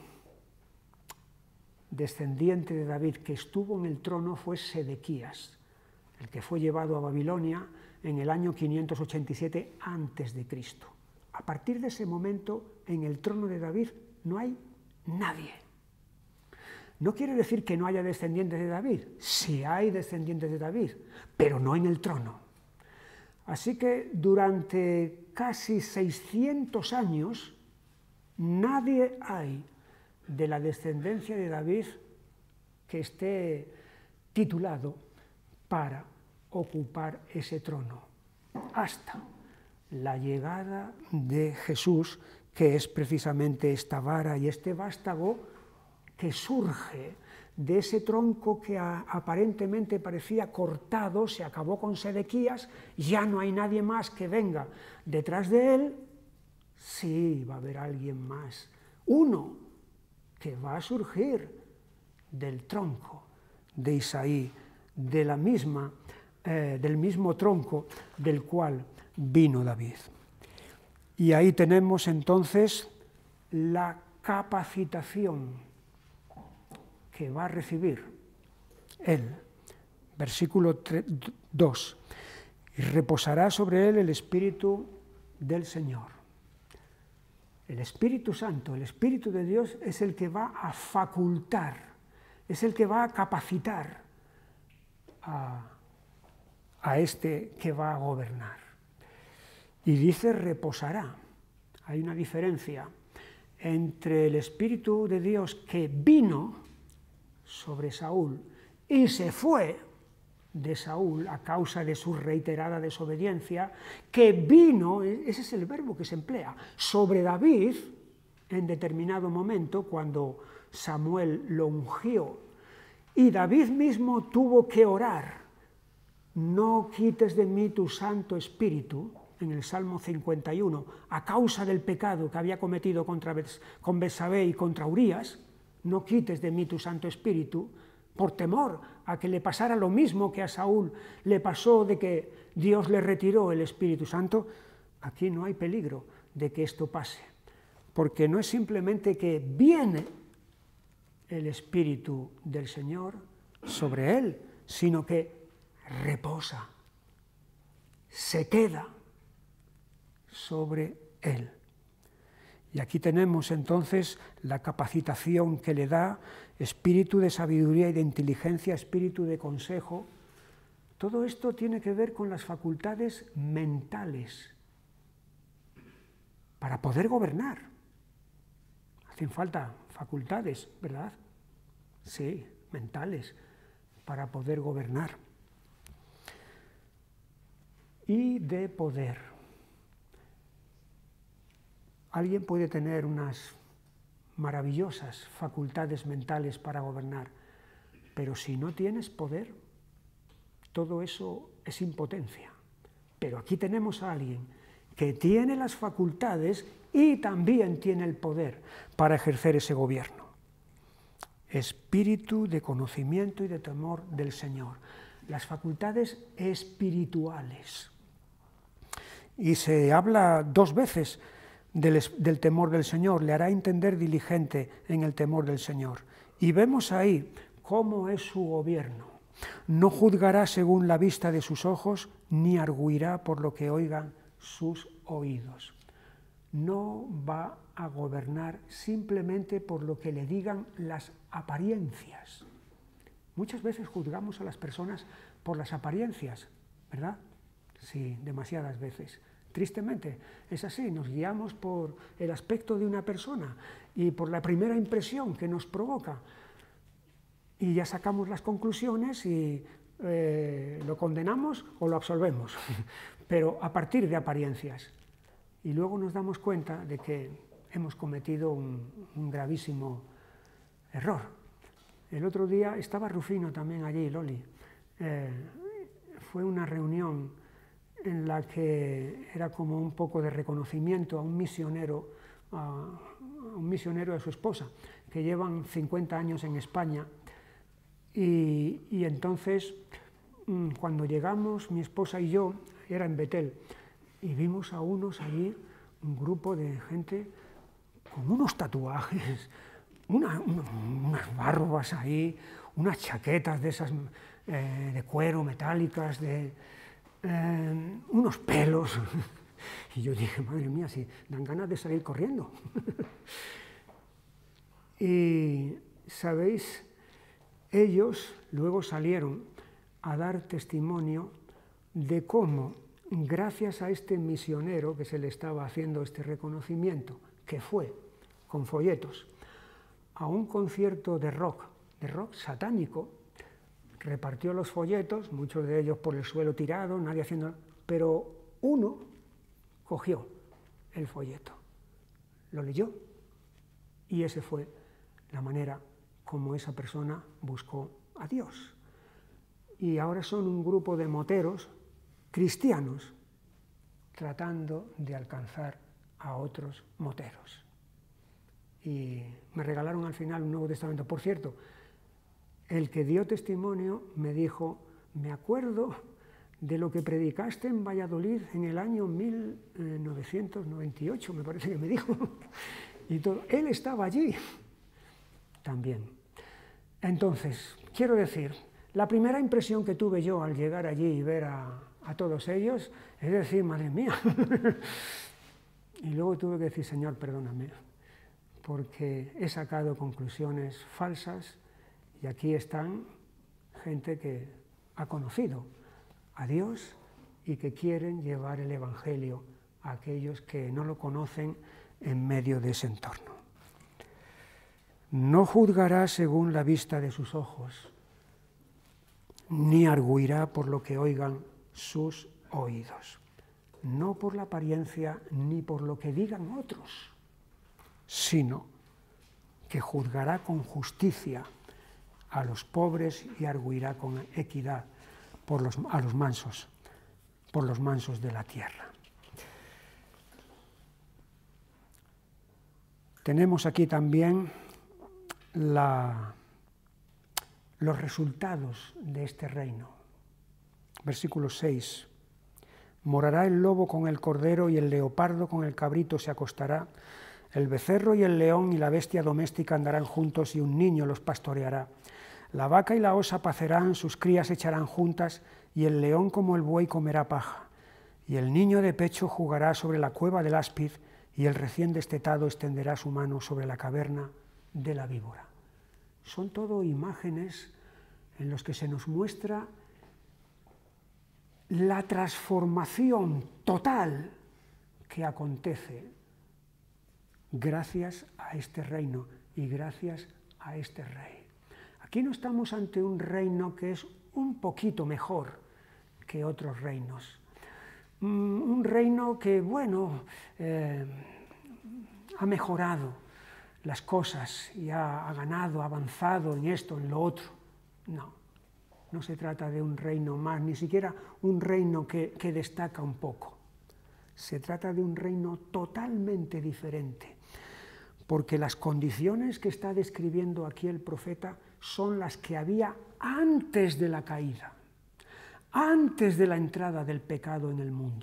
descendiente de David que estuvo en el trono fue Sedequías, el que fue llevado a Babilonia en el año 587 a.C. A partir de ese momento, en el trono de David no hay nadie. No quiere decir que no haya descendientes de David, sí hay descendientes de David, pero no en el trono. Así que durante casi 600 años, nadie hay de la descendencia de David que esté titulado para ocupar ese trono, hasta la llegada de Jesús, que es precisamente esta vara y este vástago que surge de ese tronco que aparentemente parecía cortado, se acabó con Sedequías, ya no hay nadie más que venga detrás de él. Sí, va a haber alguien más, uno que va a surgir del tronco de Isaí, del mismo tronco del cual vino David. Y ahí tenemos entonces la capacitación que va a recibir él. Versículo 2. Y reposará sobre él el Espíritu del Señor. El Espíritu Santo, el Espíritu de Dios es el que va a facultar, es el que va a capacitar a este que va a gobernar. Y dice reposará. Hay una diferencia entre el Espíritu de Dios que vino sobre Saúl y se fue de Saúl a causa de su reiterada desobediencia, que vino, ese es el verbo que se emplea, sobre David en determinado momento cuando Samuel lo ungió. Y David mismo tuvo que orar, no quites de mí tu Santo Espíritu, en el Salmo 51, a causa del pecado que había cometido con Betsabé y contra Urías, no quites de mí tu Santo Espíritu, por temor a que le pasara lo mismo que a Saúl le pasó de que Dios le retiró el Espíritu Santo. Aquí no hay peligro de que esto pase, porque no es simplemente que viene el Espíritu del Señor sobre él, sino que reposa, se queda sobre él. Y aquí tenemos entonces la capacitación que le da espíritu de sabiduría y de inteligencia, espíritu de consejo. Todo esto tiene que ver con las facultades mentales para poder gobernar. Hacen falta facultades, ¿verdad? Sí, mentales, para poder gobernar. Y de poder. Alguien puede tener unas maravillosas facultades mentales para gobernar, pero si no tienes poder, todo eso es impotencia. Pero aquí tenemos a alguien que tiene las facultades y también tiene el poder para ejercer ese gobierno. Espíritu de conocimiento y de temor del Señor. Las facultades espirituales. Y se habla 2 veces del temor del Señor, le hará entender diligente en el temor del Señor. Y vemos ahí cómo es su gobierno. No juzgará según la vista de sus ojos, ni arguirá por lo que oigan sus oídos. no va a gobernar simplemente por lo que le digan las apariencias. Muchas veces juzgamos a las personas por las apariencias, ¿verdad? Sí, demasiadas veces. Tristemente, es así, nos guiamos por el aspecto de una persona y por la primera impresión que nos provoca. Y ya sacamos las conclusiones y lo condenamos o lo absolvemos, pero a partir de apariencias. Y luego nos damos cuenta de que hemos cometido un gravísimo error. El otro día estaba Rufino también allí, Loli. Fue una reunión en la que era como un poco de reconocimiento a un misionero y a su esposa, que llevan 50 años en España. Y entonces, cuando llegamos, mi esposa y yo, era en Betel, y vimos a unos allí, un grupo de gente con unos tatuajes, unas barbas ahí, unas chaquetas de esas de cuero metálicas, unos pelos. Y yo dije, madre mía, si dan ganas de salir corriendo. Y, ¿sabéis? Ellos luego salieron a dar testimonio de cómo, gracias a este misionero que se le estaba haciendo este reconocimiento, que fue con folletos a un concierto de rock satánico, repartió los folletos, muchos de ellos por el suelo tirados, nadie haciendo, pero uno cogió el folleto, lo leyó, y esa fue la manera como esa persona buscó a Dios. Y ahora son un grupo de moteros cristianos tratando de alcanzar a otros moteros. Y me regalaron al final un Nuevo Testamento. Por cierto, el que dio testimonio me dijo, me acuerdo de lo que predicaste en Valladolid en el año 1998, me parece que me dijo. Y todo. Él estaba allí también. Entonces, quiero decir, la primera impresión que tuve yo al llegar allí y ver a todos ellos, es decir, madre mía. Y luego tuve que decir, Señor, perdóname, porque he sacado conclusiones falsas y aquí están gente que ha conocido a Dios y que quieren llevar el Evangelio a aquellos que no lo conocen en medio de ese entorno. No juzgará según la vista de sus ojos, ni arguirá por lo que oigan sus oídos, no por la apariencia ni por lo que digan otros, sino que juzgará con justicia a los pobres y arguirá con equidad por los mansos de la tierra. Tenemos aquí también los resultados de este reino. Versículo 6. Morará el lobo con el cordero y el leopardo con el cabrito se acostará. El becerro y el león y la bestia doméstica andarán juntos y un niño los pastoreará. La vaca y la osa pacerán, sus crías echarán juntas y el león como el buey comerá paja. Y el niño de pecho jugará sobre la cueva del áspid y el recién destetado extenderá su mano sobre la caverna de la víbora. Son todo imágenes en los que se nos muestra la transformación total que acontece gracias a este reino y gracias a este rey. Aquí no estamos ante un reino que es un poquito mejor que otros reinos. Un reino que, bueno, ha mejorado las cosas y ha ganado, ha avanzado en esto, en lo otro. No, no se trata de un reino más, ni siquiera un reino que destaca un poco. Se trata de un reino totalmente diferente, porque las condiciones que está describiendo aquí el profeta son las que había antes de la caída, antes de la entrada del pecado en el mundo.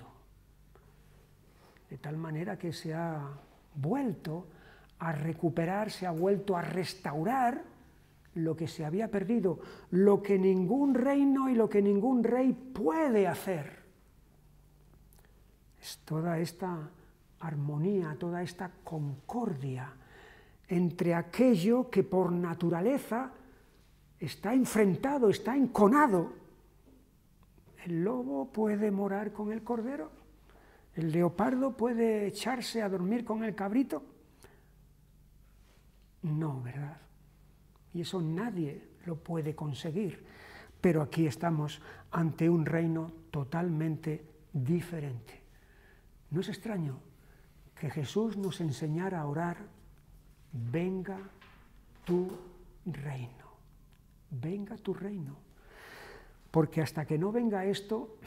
De tal manera que se ha vuelto a recuperar, se ha vuelto a restaurar lo que se había perdido, lo que ningún reino y lo que ningún rey puede hacer. Es toda esta armonía, toda esta concordia entre aquello que por naturaleza está enfrentado, está enconado. El lobo puede morar con el cordero, el leopardo puede echarse a dormir con el cabrito. No, ¿verdad? Y eso nadie lo puede conseguir. Pero aquí estamos ante un reino totalmente diferente. No es extraño que Jesús nos enseñara a orar: venga tu reino, venga tu reino. Porque hasta que no venga esto,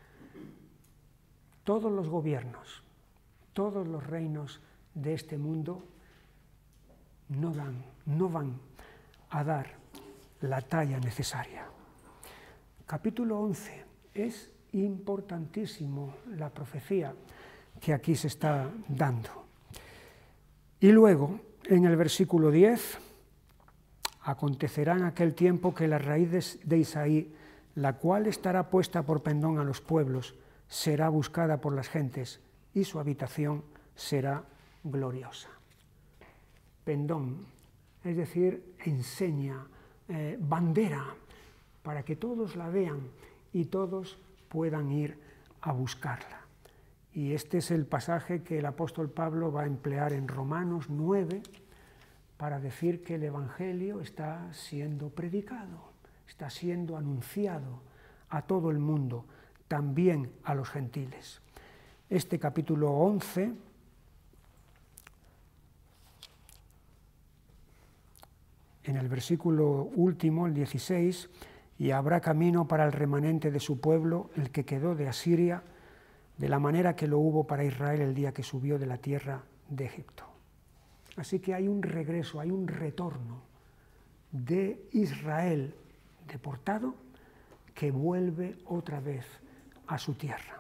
todos los gobiernos, todos los reinos de este mundo no van a dar la talla necesaria. Capítulo 11, es importantísimo la profecía que aquí se está dando. Y luego, en el versículo 10, acontecerá en aquel tiempo que la raíz de Isaí, la cual estará puesta por pendón a los pueblos, será buscada por las gentes, y su habitación será gloriosa. Pendón, es decir, enseña, bandera, para que todos la vean y todos puedan ir a buscarla. Y este es el pasaje que el apóstol Pablo va a emplear en Romanos 9 para decir que el Evangelio está siendo predicado, está siendo anunciado a todo el mundo, también a los gentiles. Este capítulo 11 en el versículo último, el 16, y habrá camino para el remanente de su pueblo, el que quedó de Asiria, de la manera que lo hubo para Israel el día que subió de la tierra de Egipto. Así que hay un regreso, hay un retorno de Israel deportado que vuelve otra vez a su tierra.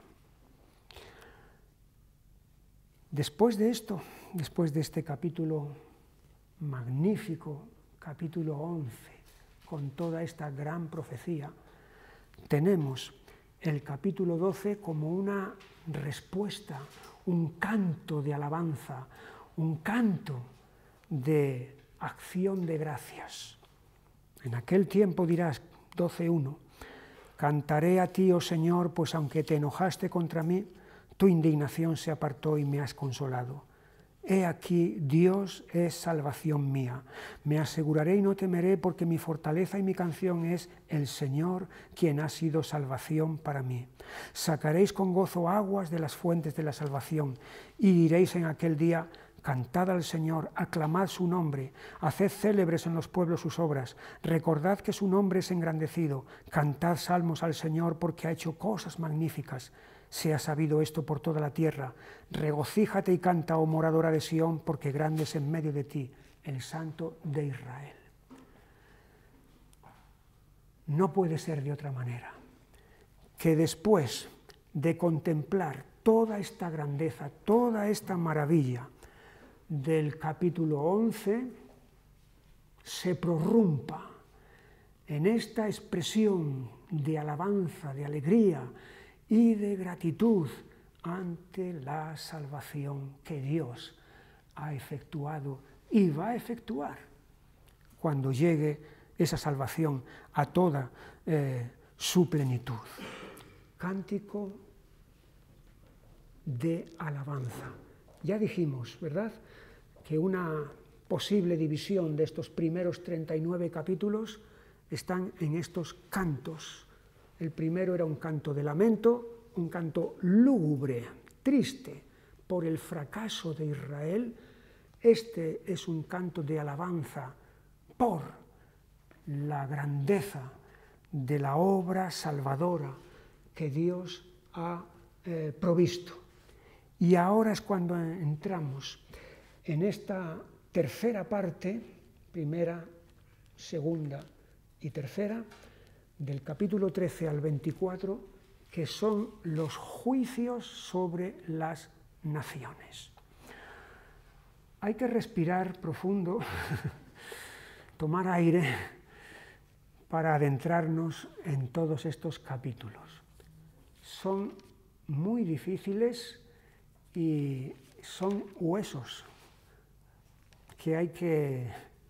Después de esto, después de este capítulo magnífico, capítulo 11, con toda esta gran profecía, tenemos el capítulo 12 como una respuesta, un canto de alabanza, un canto de acción de gracias. En aquel tiempo dirás, 12:1, cantaré a ti, oh Señor, pues aunque te enojaste contra mí, tu indignación se apartó y me has consolado. He aquí, Dios es salvación mía. Me aseguraré y no temeré, porque mi fortaleza y mi canción es el Señor, quien ha sido salvación para mí. Sacaréis con gozo aguas de las fuentes de la salvación, y diréis en aquel día: cantad al Señor, aclamad su nombre, haced célebres en los pueblos sus obras, recordad que su nombre es engrandecido, cantad salmos al Señor, porque ha hecho cosas magníficas. Sea sabido esto por toda la tierra. Regocíjate y canta, oh moradora de Sión, porque grande es en medio de ti el Santo de Israel. No puede ser de otra manera que después de contemplar toda esta grandeza, toda esta maravilla del capítulo 11, se prorrumpa en esta expresión de alabanza, de alegría y de gratitud ante la salvación que Dios ha efectuado y va a efectuar cuando llegue esa salvación a toda su plenitud. Cántico de alabanza. Ya dijimos, ¿verdad?, que una posible división de estos primeros 39 capítulos están en estos cantos. El primero era un canto de lamento, un canto lúgubre, triste por el fracaso de Israel. Este es un canto de alabanza por la grandeza de la obra salvadora que Dios ha provisto. Y ahora es cuando entramos en esta tercera parte, primera, segunda y tercera, del capítulo 13 al 24, que son los juicios sobre las naciones. Hay que respirar profundo, tomar aire, para adentrarnos en todos estos capítulos. Son muy difíciles y son huesos que hay que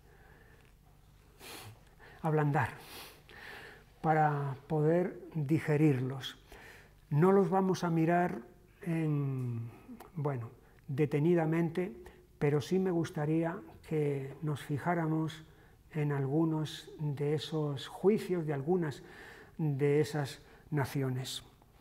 ablandar para poder digerirlos. No los vamos a mirar detenidamente, pero sí me gustaría que nos fijáramos en algunos de esos juicios de algunas de esas naciones.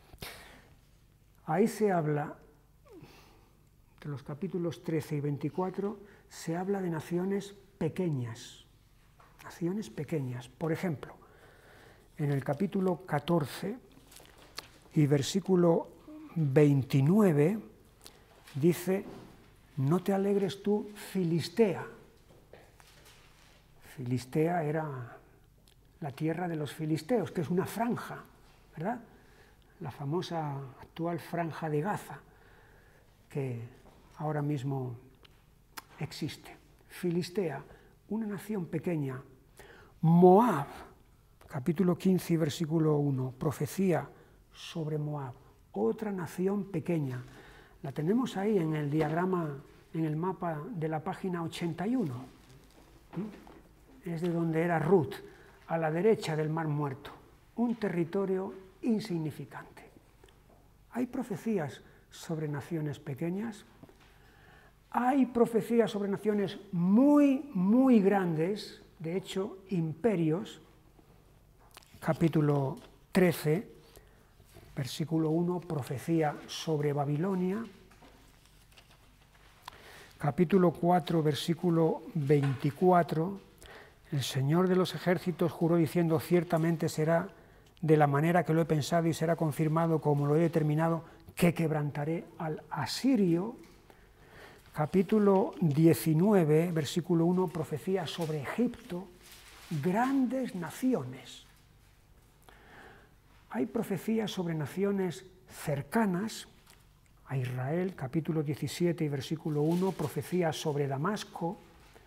Ahí se habla, de los capítulos 13 y 24, se habla de naciones pequeñas. Naciones pequeñas. Por ejemplo, en el capítulo 14 y versículo 29 dice: no te alegres tú, Filistea. Filistea era la tierra de los filisteos, que es una franja, ¿verdad? La famosa actual franja de Gaza, que ahora mismo existe. Filistea, una nación pequeña. Moab, capítulo 15 y versículo 1, profecía sobre Moab, otra nación pequeña. La tenemos ahí en el diagrama, en el mapa de la página 81. Es de donde era Ruth, a la derecha del Mar Muerto, un territorio insignificante. Hay profecías sobre naciones pequeñas, hay profecías sobre naciones muy, muy grandes, de hecho, imperios. Capítulo 13, versículo 1, profecía sobre Babilonia. Capítulo 4, versículo 24, el Señor de los ejércitos juró diciendo: ciertamente será de la manera que lo he pensado y será confirmado como lo he determinado, que quebrantaré al asirio. Capítulo 19, versículo 1, profecía sobre Egipto, grandes naciones. Hay profecías sobre naciones cercanas a Israel, capítulo 17 y versículo 1, profecía sobre Damasco,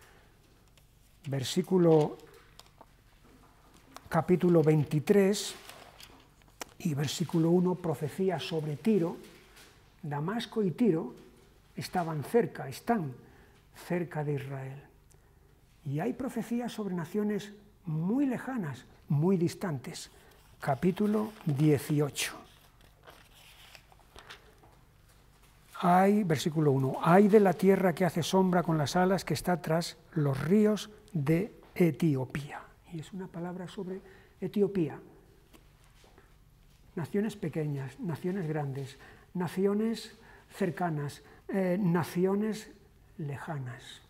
capítulo 23 y versículo 1, profecía sobre Tiro. Damasco y Tiro están cerca de Israel. Y hay profecías sobre naciones muy lejanas, muy distantes. Capítulo 18. Versículo 1, hay de la tierra que hace sombra con las alas, que está tras los ríos de Etiopía. Y es una palabra sobre Etiopía. Naciones pequeñas, naciones grandes, naciones cercanas, naciones lejanas.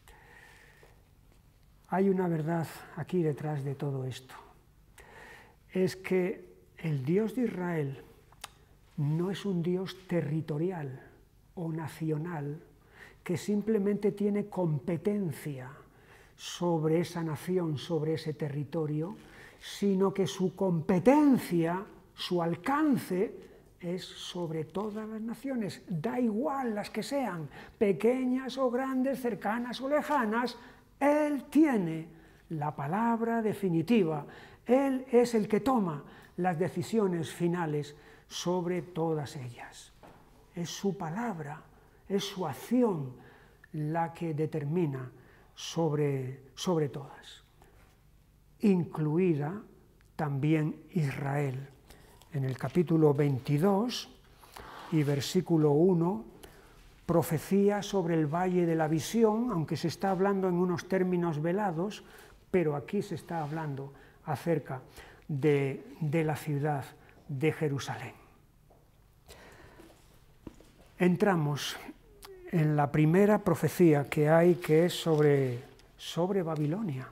Hay una verdad aquí detrás de todo esto. Es que el Dios de Israel no es un Dios territorial o nacional que simplemente tiene competencia sobre esa nación, sobre ese territorio, sino que su competencia, su alcance, es sobre todas las naciones, da igual las que sean, pequeñas o grandes, cercanas o lejanas. Él tiene la palabra definitiva, Él es el que toma las decisiones finales sobre todas ellas. Es su palabra, es su acción la que determina sobre todas, incluida también Israel. En el capítulo 22 y versículo 1, profecía sobre el valle de la visión, aunque se está hablando en unos términos velados, pero aquí se está hablando acerca de la ciudad de Jerusalén. Entramos en la primera profecía que hay, que es sobre Babilonia.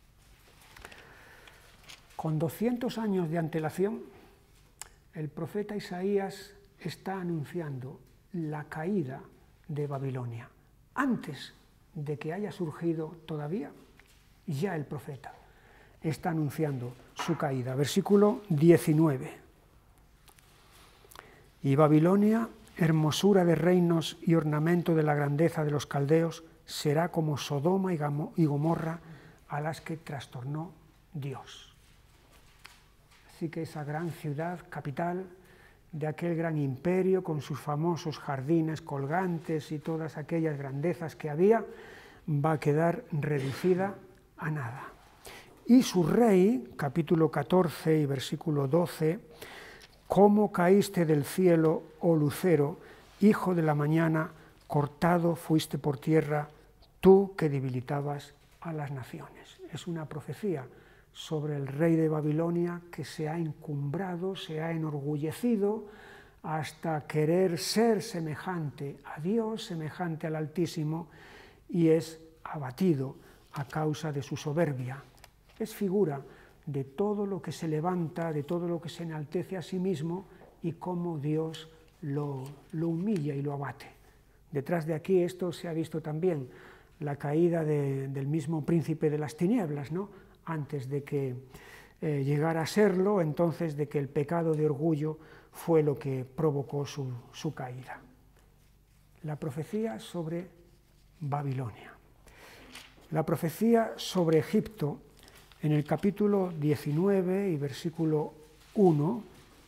Con 200 años de antelación, el profeta Isaías está anunciando la caída de Babilonia. Antes de que haya surgido todavía, ya el profeta está anunciando su caída. Versículo 19. Y Babilonia, hermosura de reinos y ornamento de la grandeza de los caldeos, será como Sodoma y Gomorra, a las que trastornó Dios. Así que esa gran ciudad capital de aquel gran imperio con sus famosos jardines colgantes y todas aquellas grandezas que había, va a quedar reducida a nada. Y su rey, capítulo 14 y versículo 12, «Cómo caíste del cielo, oh lucero, hijo de la mañana, cortado fuiste por tierra, tú que debilitabas a las naciones». Es una profecía sobre el rey de Babilonia que se ha encumbrado, se ha enorgullecido hasta querer ser semejante a Dios, semejante al Altísimo, y es abatido a causa de su soberbia. Es figura de todo lo que se levanta, de todo lo que se enaltece a sí mismo y cómo Dios lo humilla y lo abate. Detrás de aquí esto se ha visto también, la caída del mismo príncipe de las tinieblas, ¿no? Antes de que llegara a serlo, entonces de que el pecado de orgullo fue lo que provocó su caída. La profecía sobre Babilonia. La profecía sobre Egipto, en el capítulo 19 y versículo 1,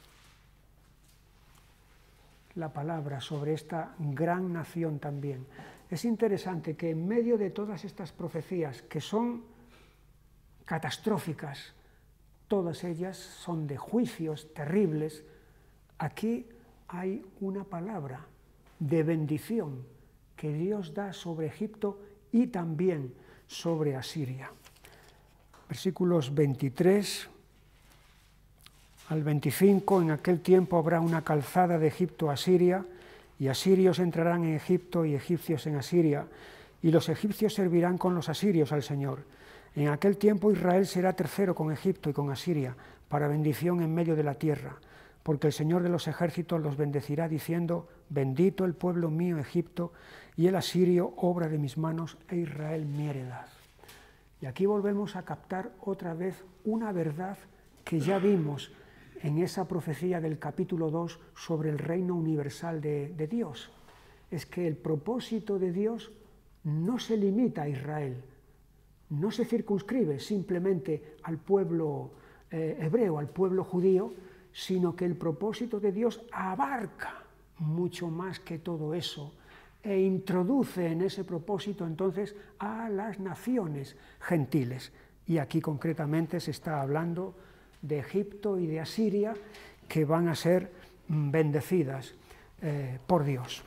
la palabra sobre esta gran nación también. Es interesante que en medio de todas estas profecías que son catastróficas, todas ellas son de juicios terribles, aquí hay una palabra de bendición que Dios da sobre Egipto y también sobre Asiria. Versículos 23 al 25, en aquel tiempo habrá una calzada de Egipto a Asiria, y asirios entrarán en Egipto y egipcios en Asiria, y los egipcios servirán con los asirios al Señor. En aquel tiempo Israel será tercero con Egipto y con Asiria, para bendición en medio de la tierra, porque el Señor de los ejércitos los bendecirá diciendo: bendito el pueblo mío Egipto, y el asirio obra de mis manos, e Israel mi heredad. Y aquí volvemos a captar otra vez una verdad que ya vimos en esa profecía del capítulo 2 sobre el reino universal de Dios. Es que el propósito de Dios no se limita a Israel, no se circunscribe simplemente al pueblo hebreo, al pueblo judío, sino que el propósito de Dios abarca mucho más que todo eso e introduce en ese propósito entonces a las naciones gentiles. Y aquí concretamente se está hablando de Egipto y de Asiria, que van a ser bendecidas por Dios.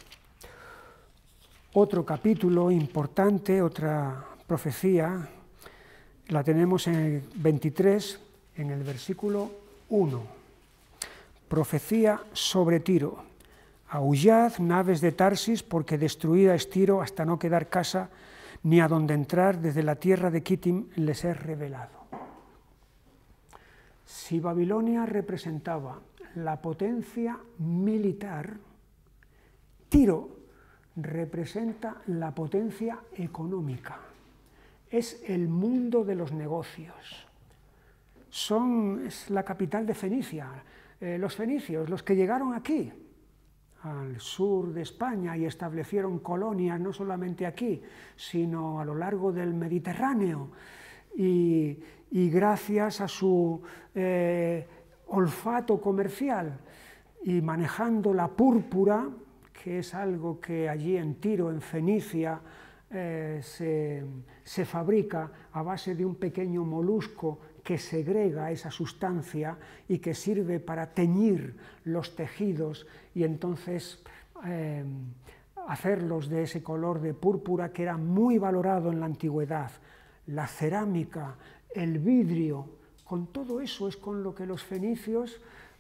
Otro capítulo importante, otra profecía, la tenemos en el 23, en el versículo 1. Profecía sobre Tiro. Aullad, naves de Tarsis, porque destruida es Tiro hasta no quedar casa, ni a donde entrar, desde la tierra de Kittim les he revelado. Si Babilonia representaba la potencia militar, Tiro representa la potencia económica. Es el mundo de los negocios. Es la capital de Fenicia. Los fenicios, los que llegaron aquí, al sur de España, y establecieron colonias no solamente aquí, sino a lo largo del Mediterráneo, y gracias a su olfato comercial y manejando la púrpura, que es algo que allí en Tiro, en Fenicia, se fabrica a base de un pequeño molusco que segrega esa sustancia y que sirve para teñir los tejidos y entonces hacerlos de ese color de púrpura que era muy valorado en la antigüedad. La cerámica, el vidrio, con todo eso es con lo que los fenicios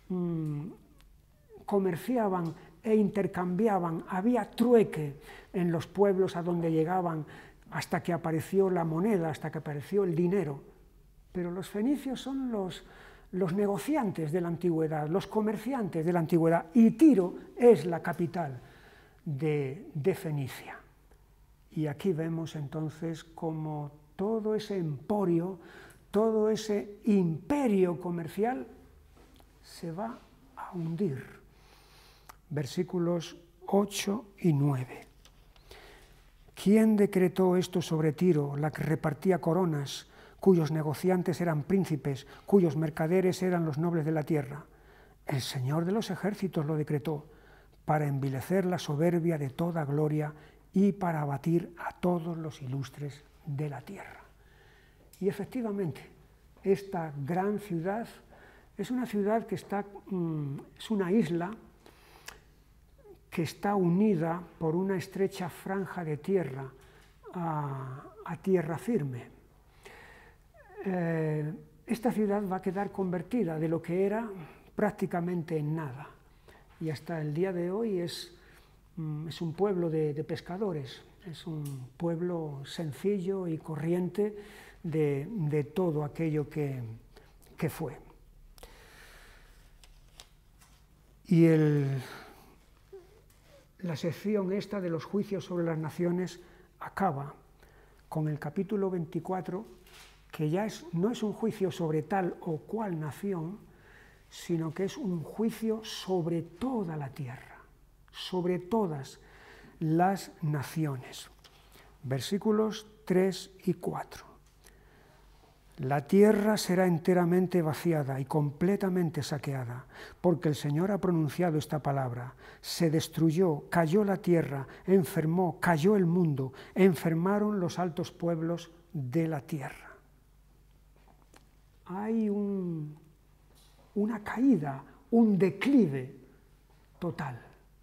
comerciaban e intercambiaban. Había trueque en los pueblos a donde llegaban hasta que apareció la moneda, hasta que apareció el dinero. Pero los fenicios son los negociantes de la antigüedad, los comerciantes de la antigüedad, y Tiro es la capital de Fenicia. Y aquí vemos entonces cómo todo ese emporio, todo ese imperio comercial se va a hundir. Versículos 8 y 9. ¿Quién decretó esto sobre Tiro, la que repartía coronas, cuyos negociantes eran príncipes, cuyos mercaderes eran los nobles de la tierra? El Señor de los ejércitos lo decretó, para envilecer la soberbia de toda gloria y para abatir a todos los ilustres de la tierra. Y efectivamente, esta gran ciudad es una ciudad que es una isla que está unida por una estrecha franja de tierra a tierra firme. Esta ciudad va a quedar convertida de lo que era prácticamente en nada, y hasta el día de hoy es un pueblo de pescadores, es un pueblo sencillo y corriente de todo aquello que fue. Y la sección esta de los juicios sobre las naciones acaba con el capítulo 24, que ya no es un juicio sobre tal o cual nación, sino que es un juicio sobre toda la tierra, sobre todas las naciones. Versículos 3 y 4. La tierra será enteramente vaciada y completamente saqueada, porque el Señor ha pronunciado esta palabra. Se destruyó, cayó la tierra, enfermó, cayó el mundo, enfermaron los altos pueblos de la tierra. Hay una caída, un declive total.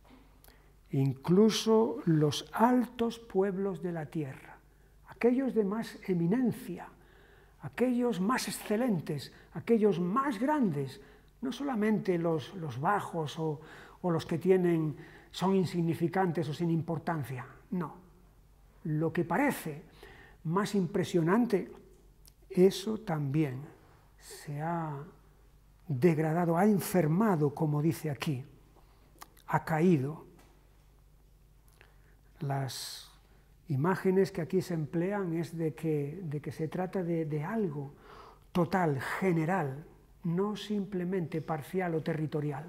Incluso los altos pueblos de la tierra, aquellos de más eminencia, aquellos más excelentes, aquellos más grandes, no solamente los bajos o los que son insignificantes o sin importancia, no. Lo que parece más impresionante, eso también se ha degradado, ha enfermado, como dice aquí, ha caído. Las imágenes que aquí se emplean es de que se trata de algo total, general, no simplemente parcial o territorial.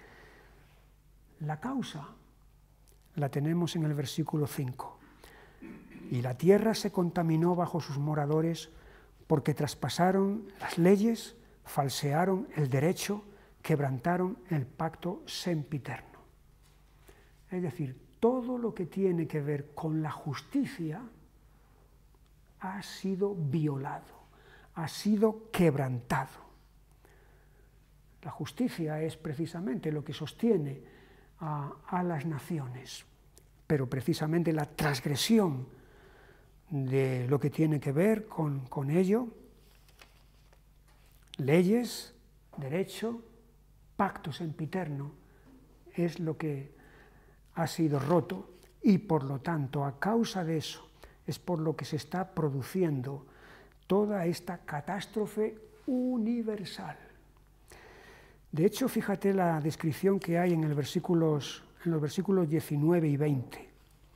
La causa la tenemos en el versículo 5. Y la tierra se contaminó bajo sus moradores porque traspasaron las leyes, falsearon el derecho, quebrantaron el pacto sempiterno. Es decir, todo lo que tiene que ver con la justicia ha sido violado, ha sido quebrantado. La justicia es precisamente lo que sostiene a las naciones, pero precisamente la transgresión de lo que tiene que ver con ello, leyes, derecho, pacto sempiterno, es lo que ha sido roto, y por lo tanto, a causa de eso, es por lo que se está produciendo toda esta catástrofe universal. De hecho, fíjate la descripción que hay en los versículos 19 y 20.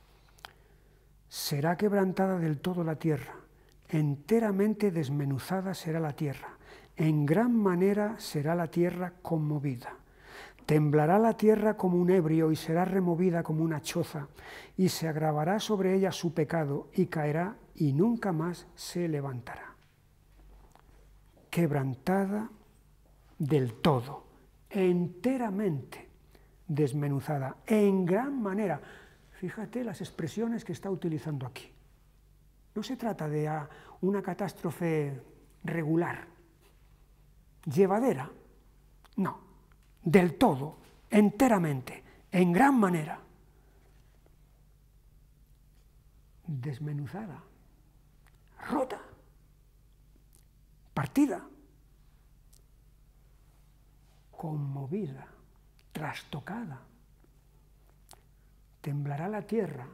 Será quebrantada del todo la tierra, enteramente desmenuzada será la tierra, en gran manera será la tierra conmovida. Temblará la tierra como un ebrio y será removida como una choza, y se agravará sobre ella su pecado y caerá y nunca más se levantará. Quebrantada del todo, enteramente desmenuzada, en gran manera. Fíjate las expresiones que está utilizando aquí. No se trata de una catástrofe regular, llevadera, no, del todo, enteramente, en gran manera. Desmenuzada, rota, partida, conmovida, trastocada. Temblará la tierra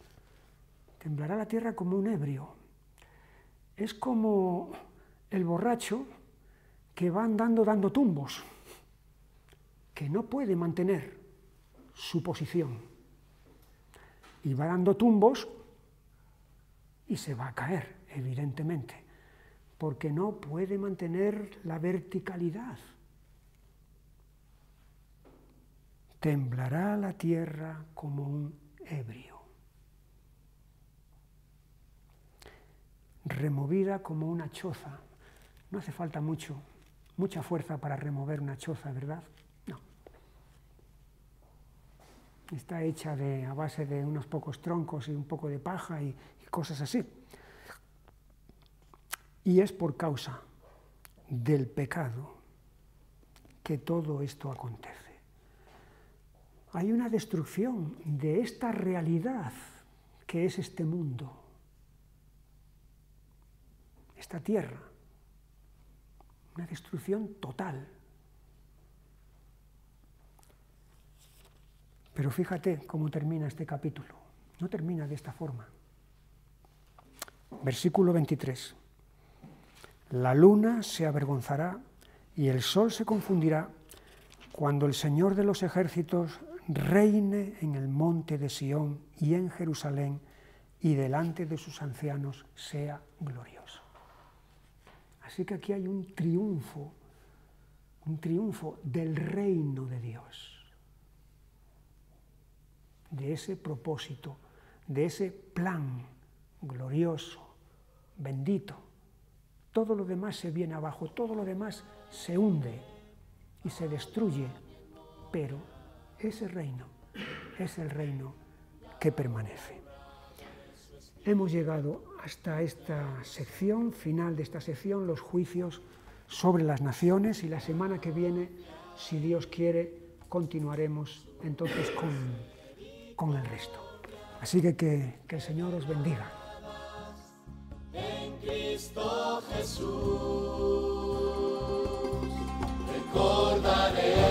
como un ebrio. Es como el borracho que va andando dando tumbos, que no puede mantener su posición. Y va dando tumbos y se va a caer, evidentemente, porque no puede mantener la verticalidad. Temblará la tierra como un ebrio, removida como una choza. No hace falta mucha fuerza para remover una choza, ¿verdad? No. está hecha a base de unos pocos troncos y un poco de paja y cosas así. Y es por causa del pecado que todo esto acontece. Hay una destrucción de esta realidad que es este mundo, esta tierra, una destrucción total. Pero fíjate cómo termina este capítulo, no termina de esta forma. Versículo 23. La luna se avergonzará y el sol se confundirá cuando el Señor de los ejércitos reine en el monte de Sión y en Jerusalén, y delante de sus ancianos sea glorioso. Así que aquí hay un triunfo del reino de Dios, de ese propósito, de ese plan glorioso, bendito. Todo lo demás se viene abajo, todo lo demás se hunde y se destruye, pero ese reino es el reino que permanece. Hemos llegado hasta esta sección, final de esta sección, los juicios sobre las naciones, y la semana que viene, si Dios quiere, continuaremos entonces con el resto. Así que el Señor os bendiga. En Cristo Jesús recordaré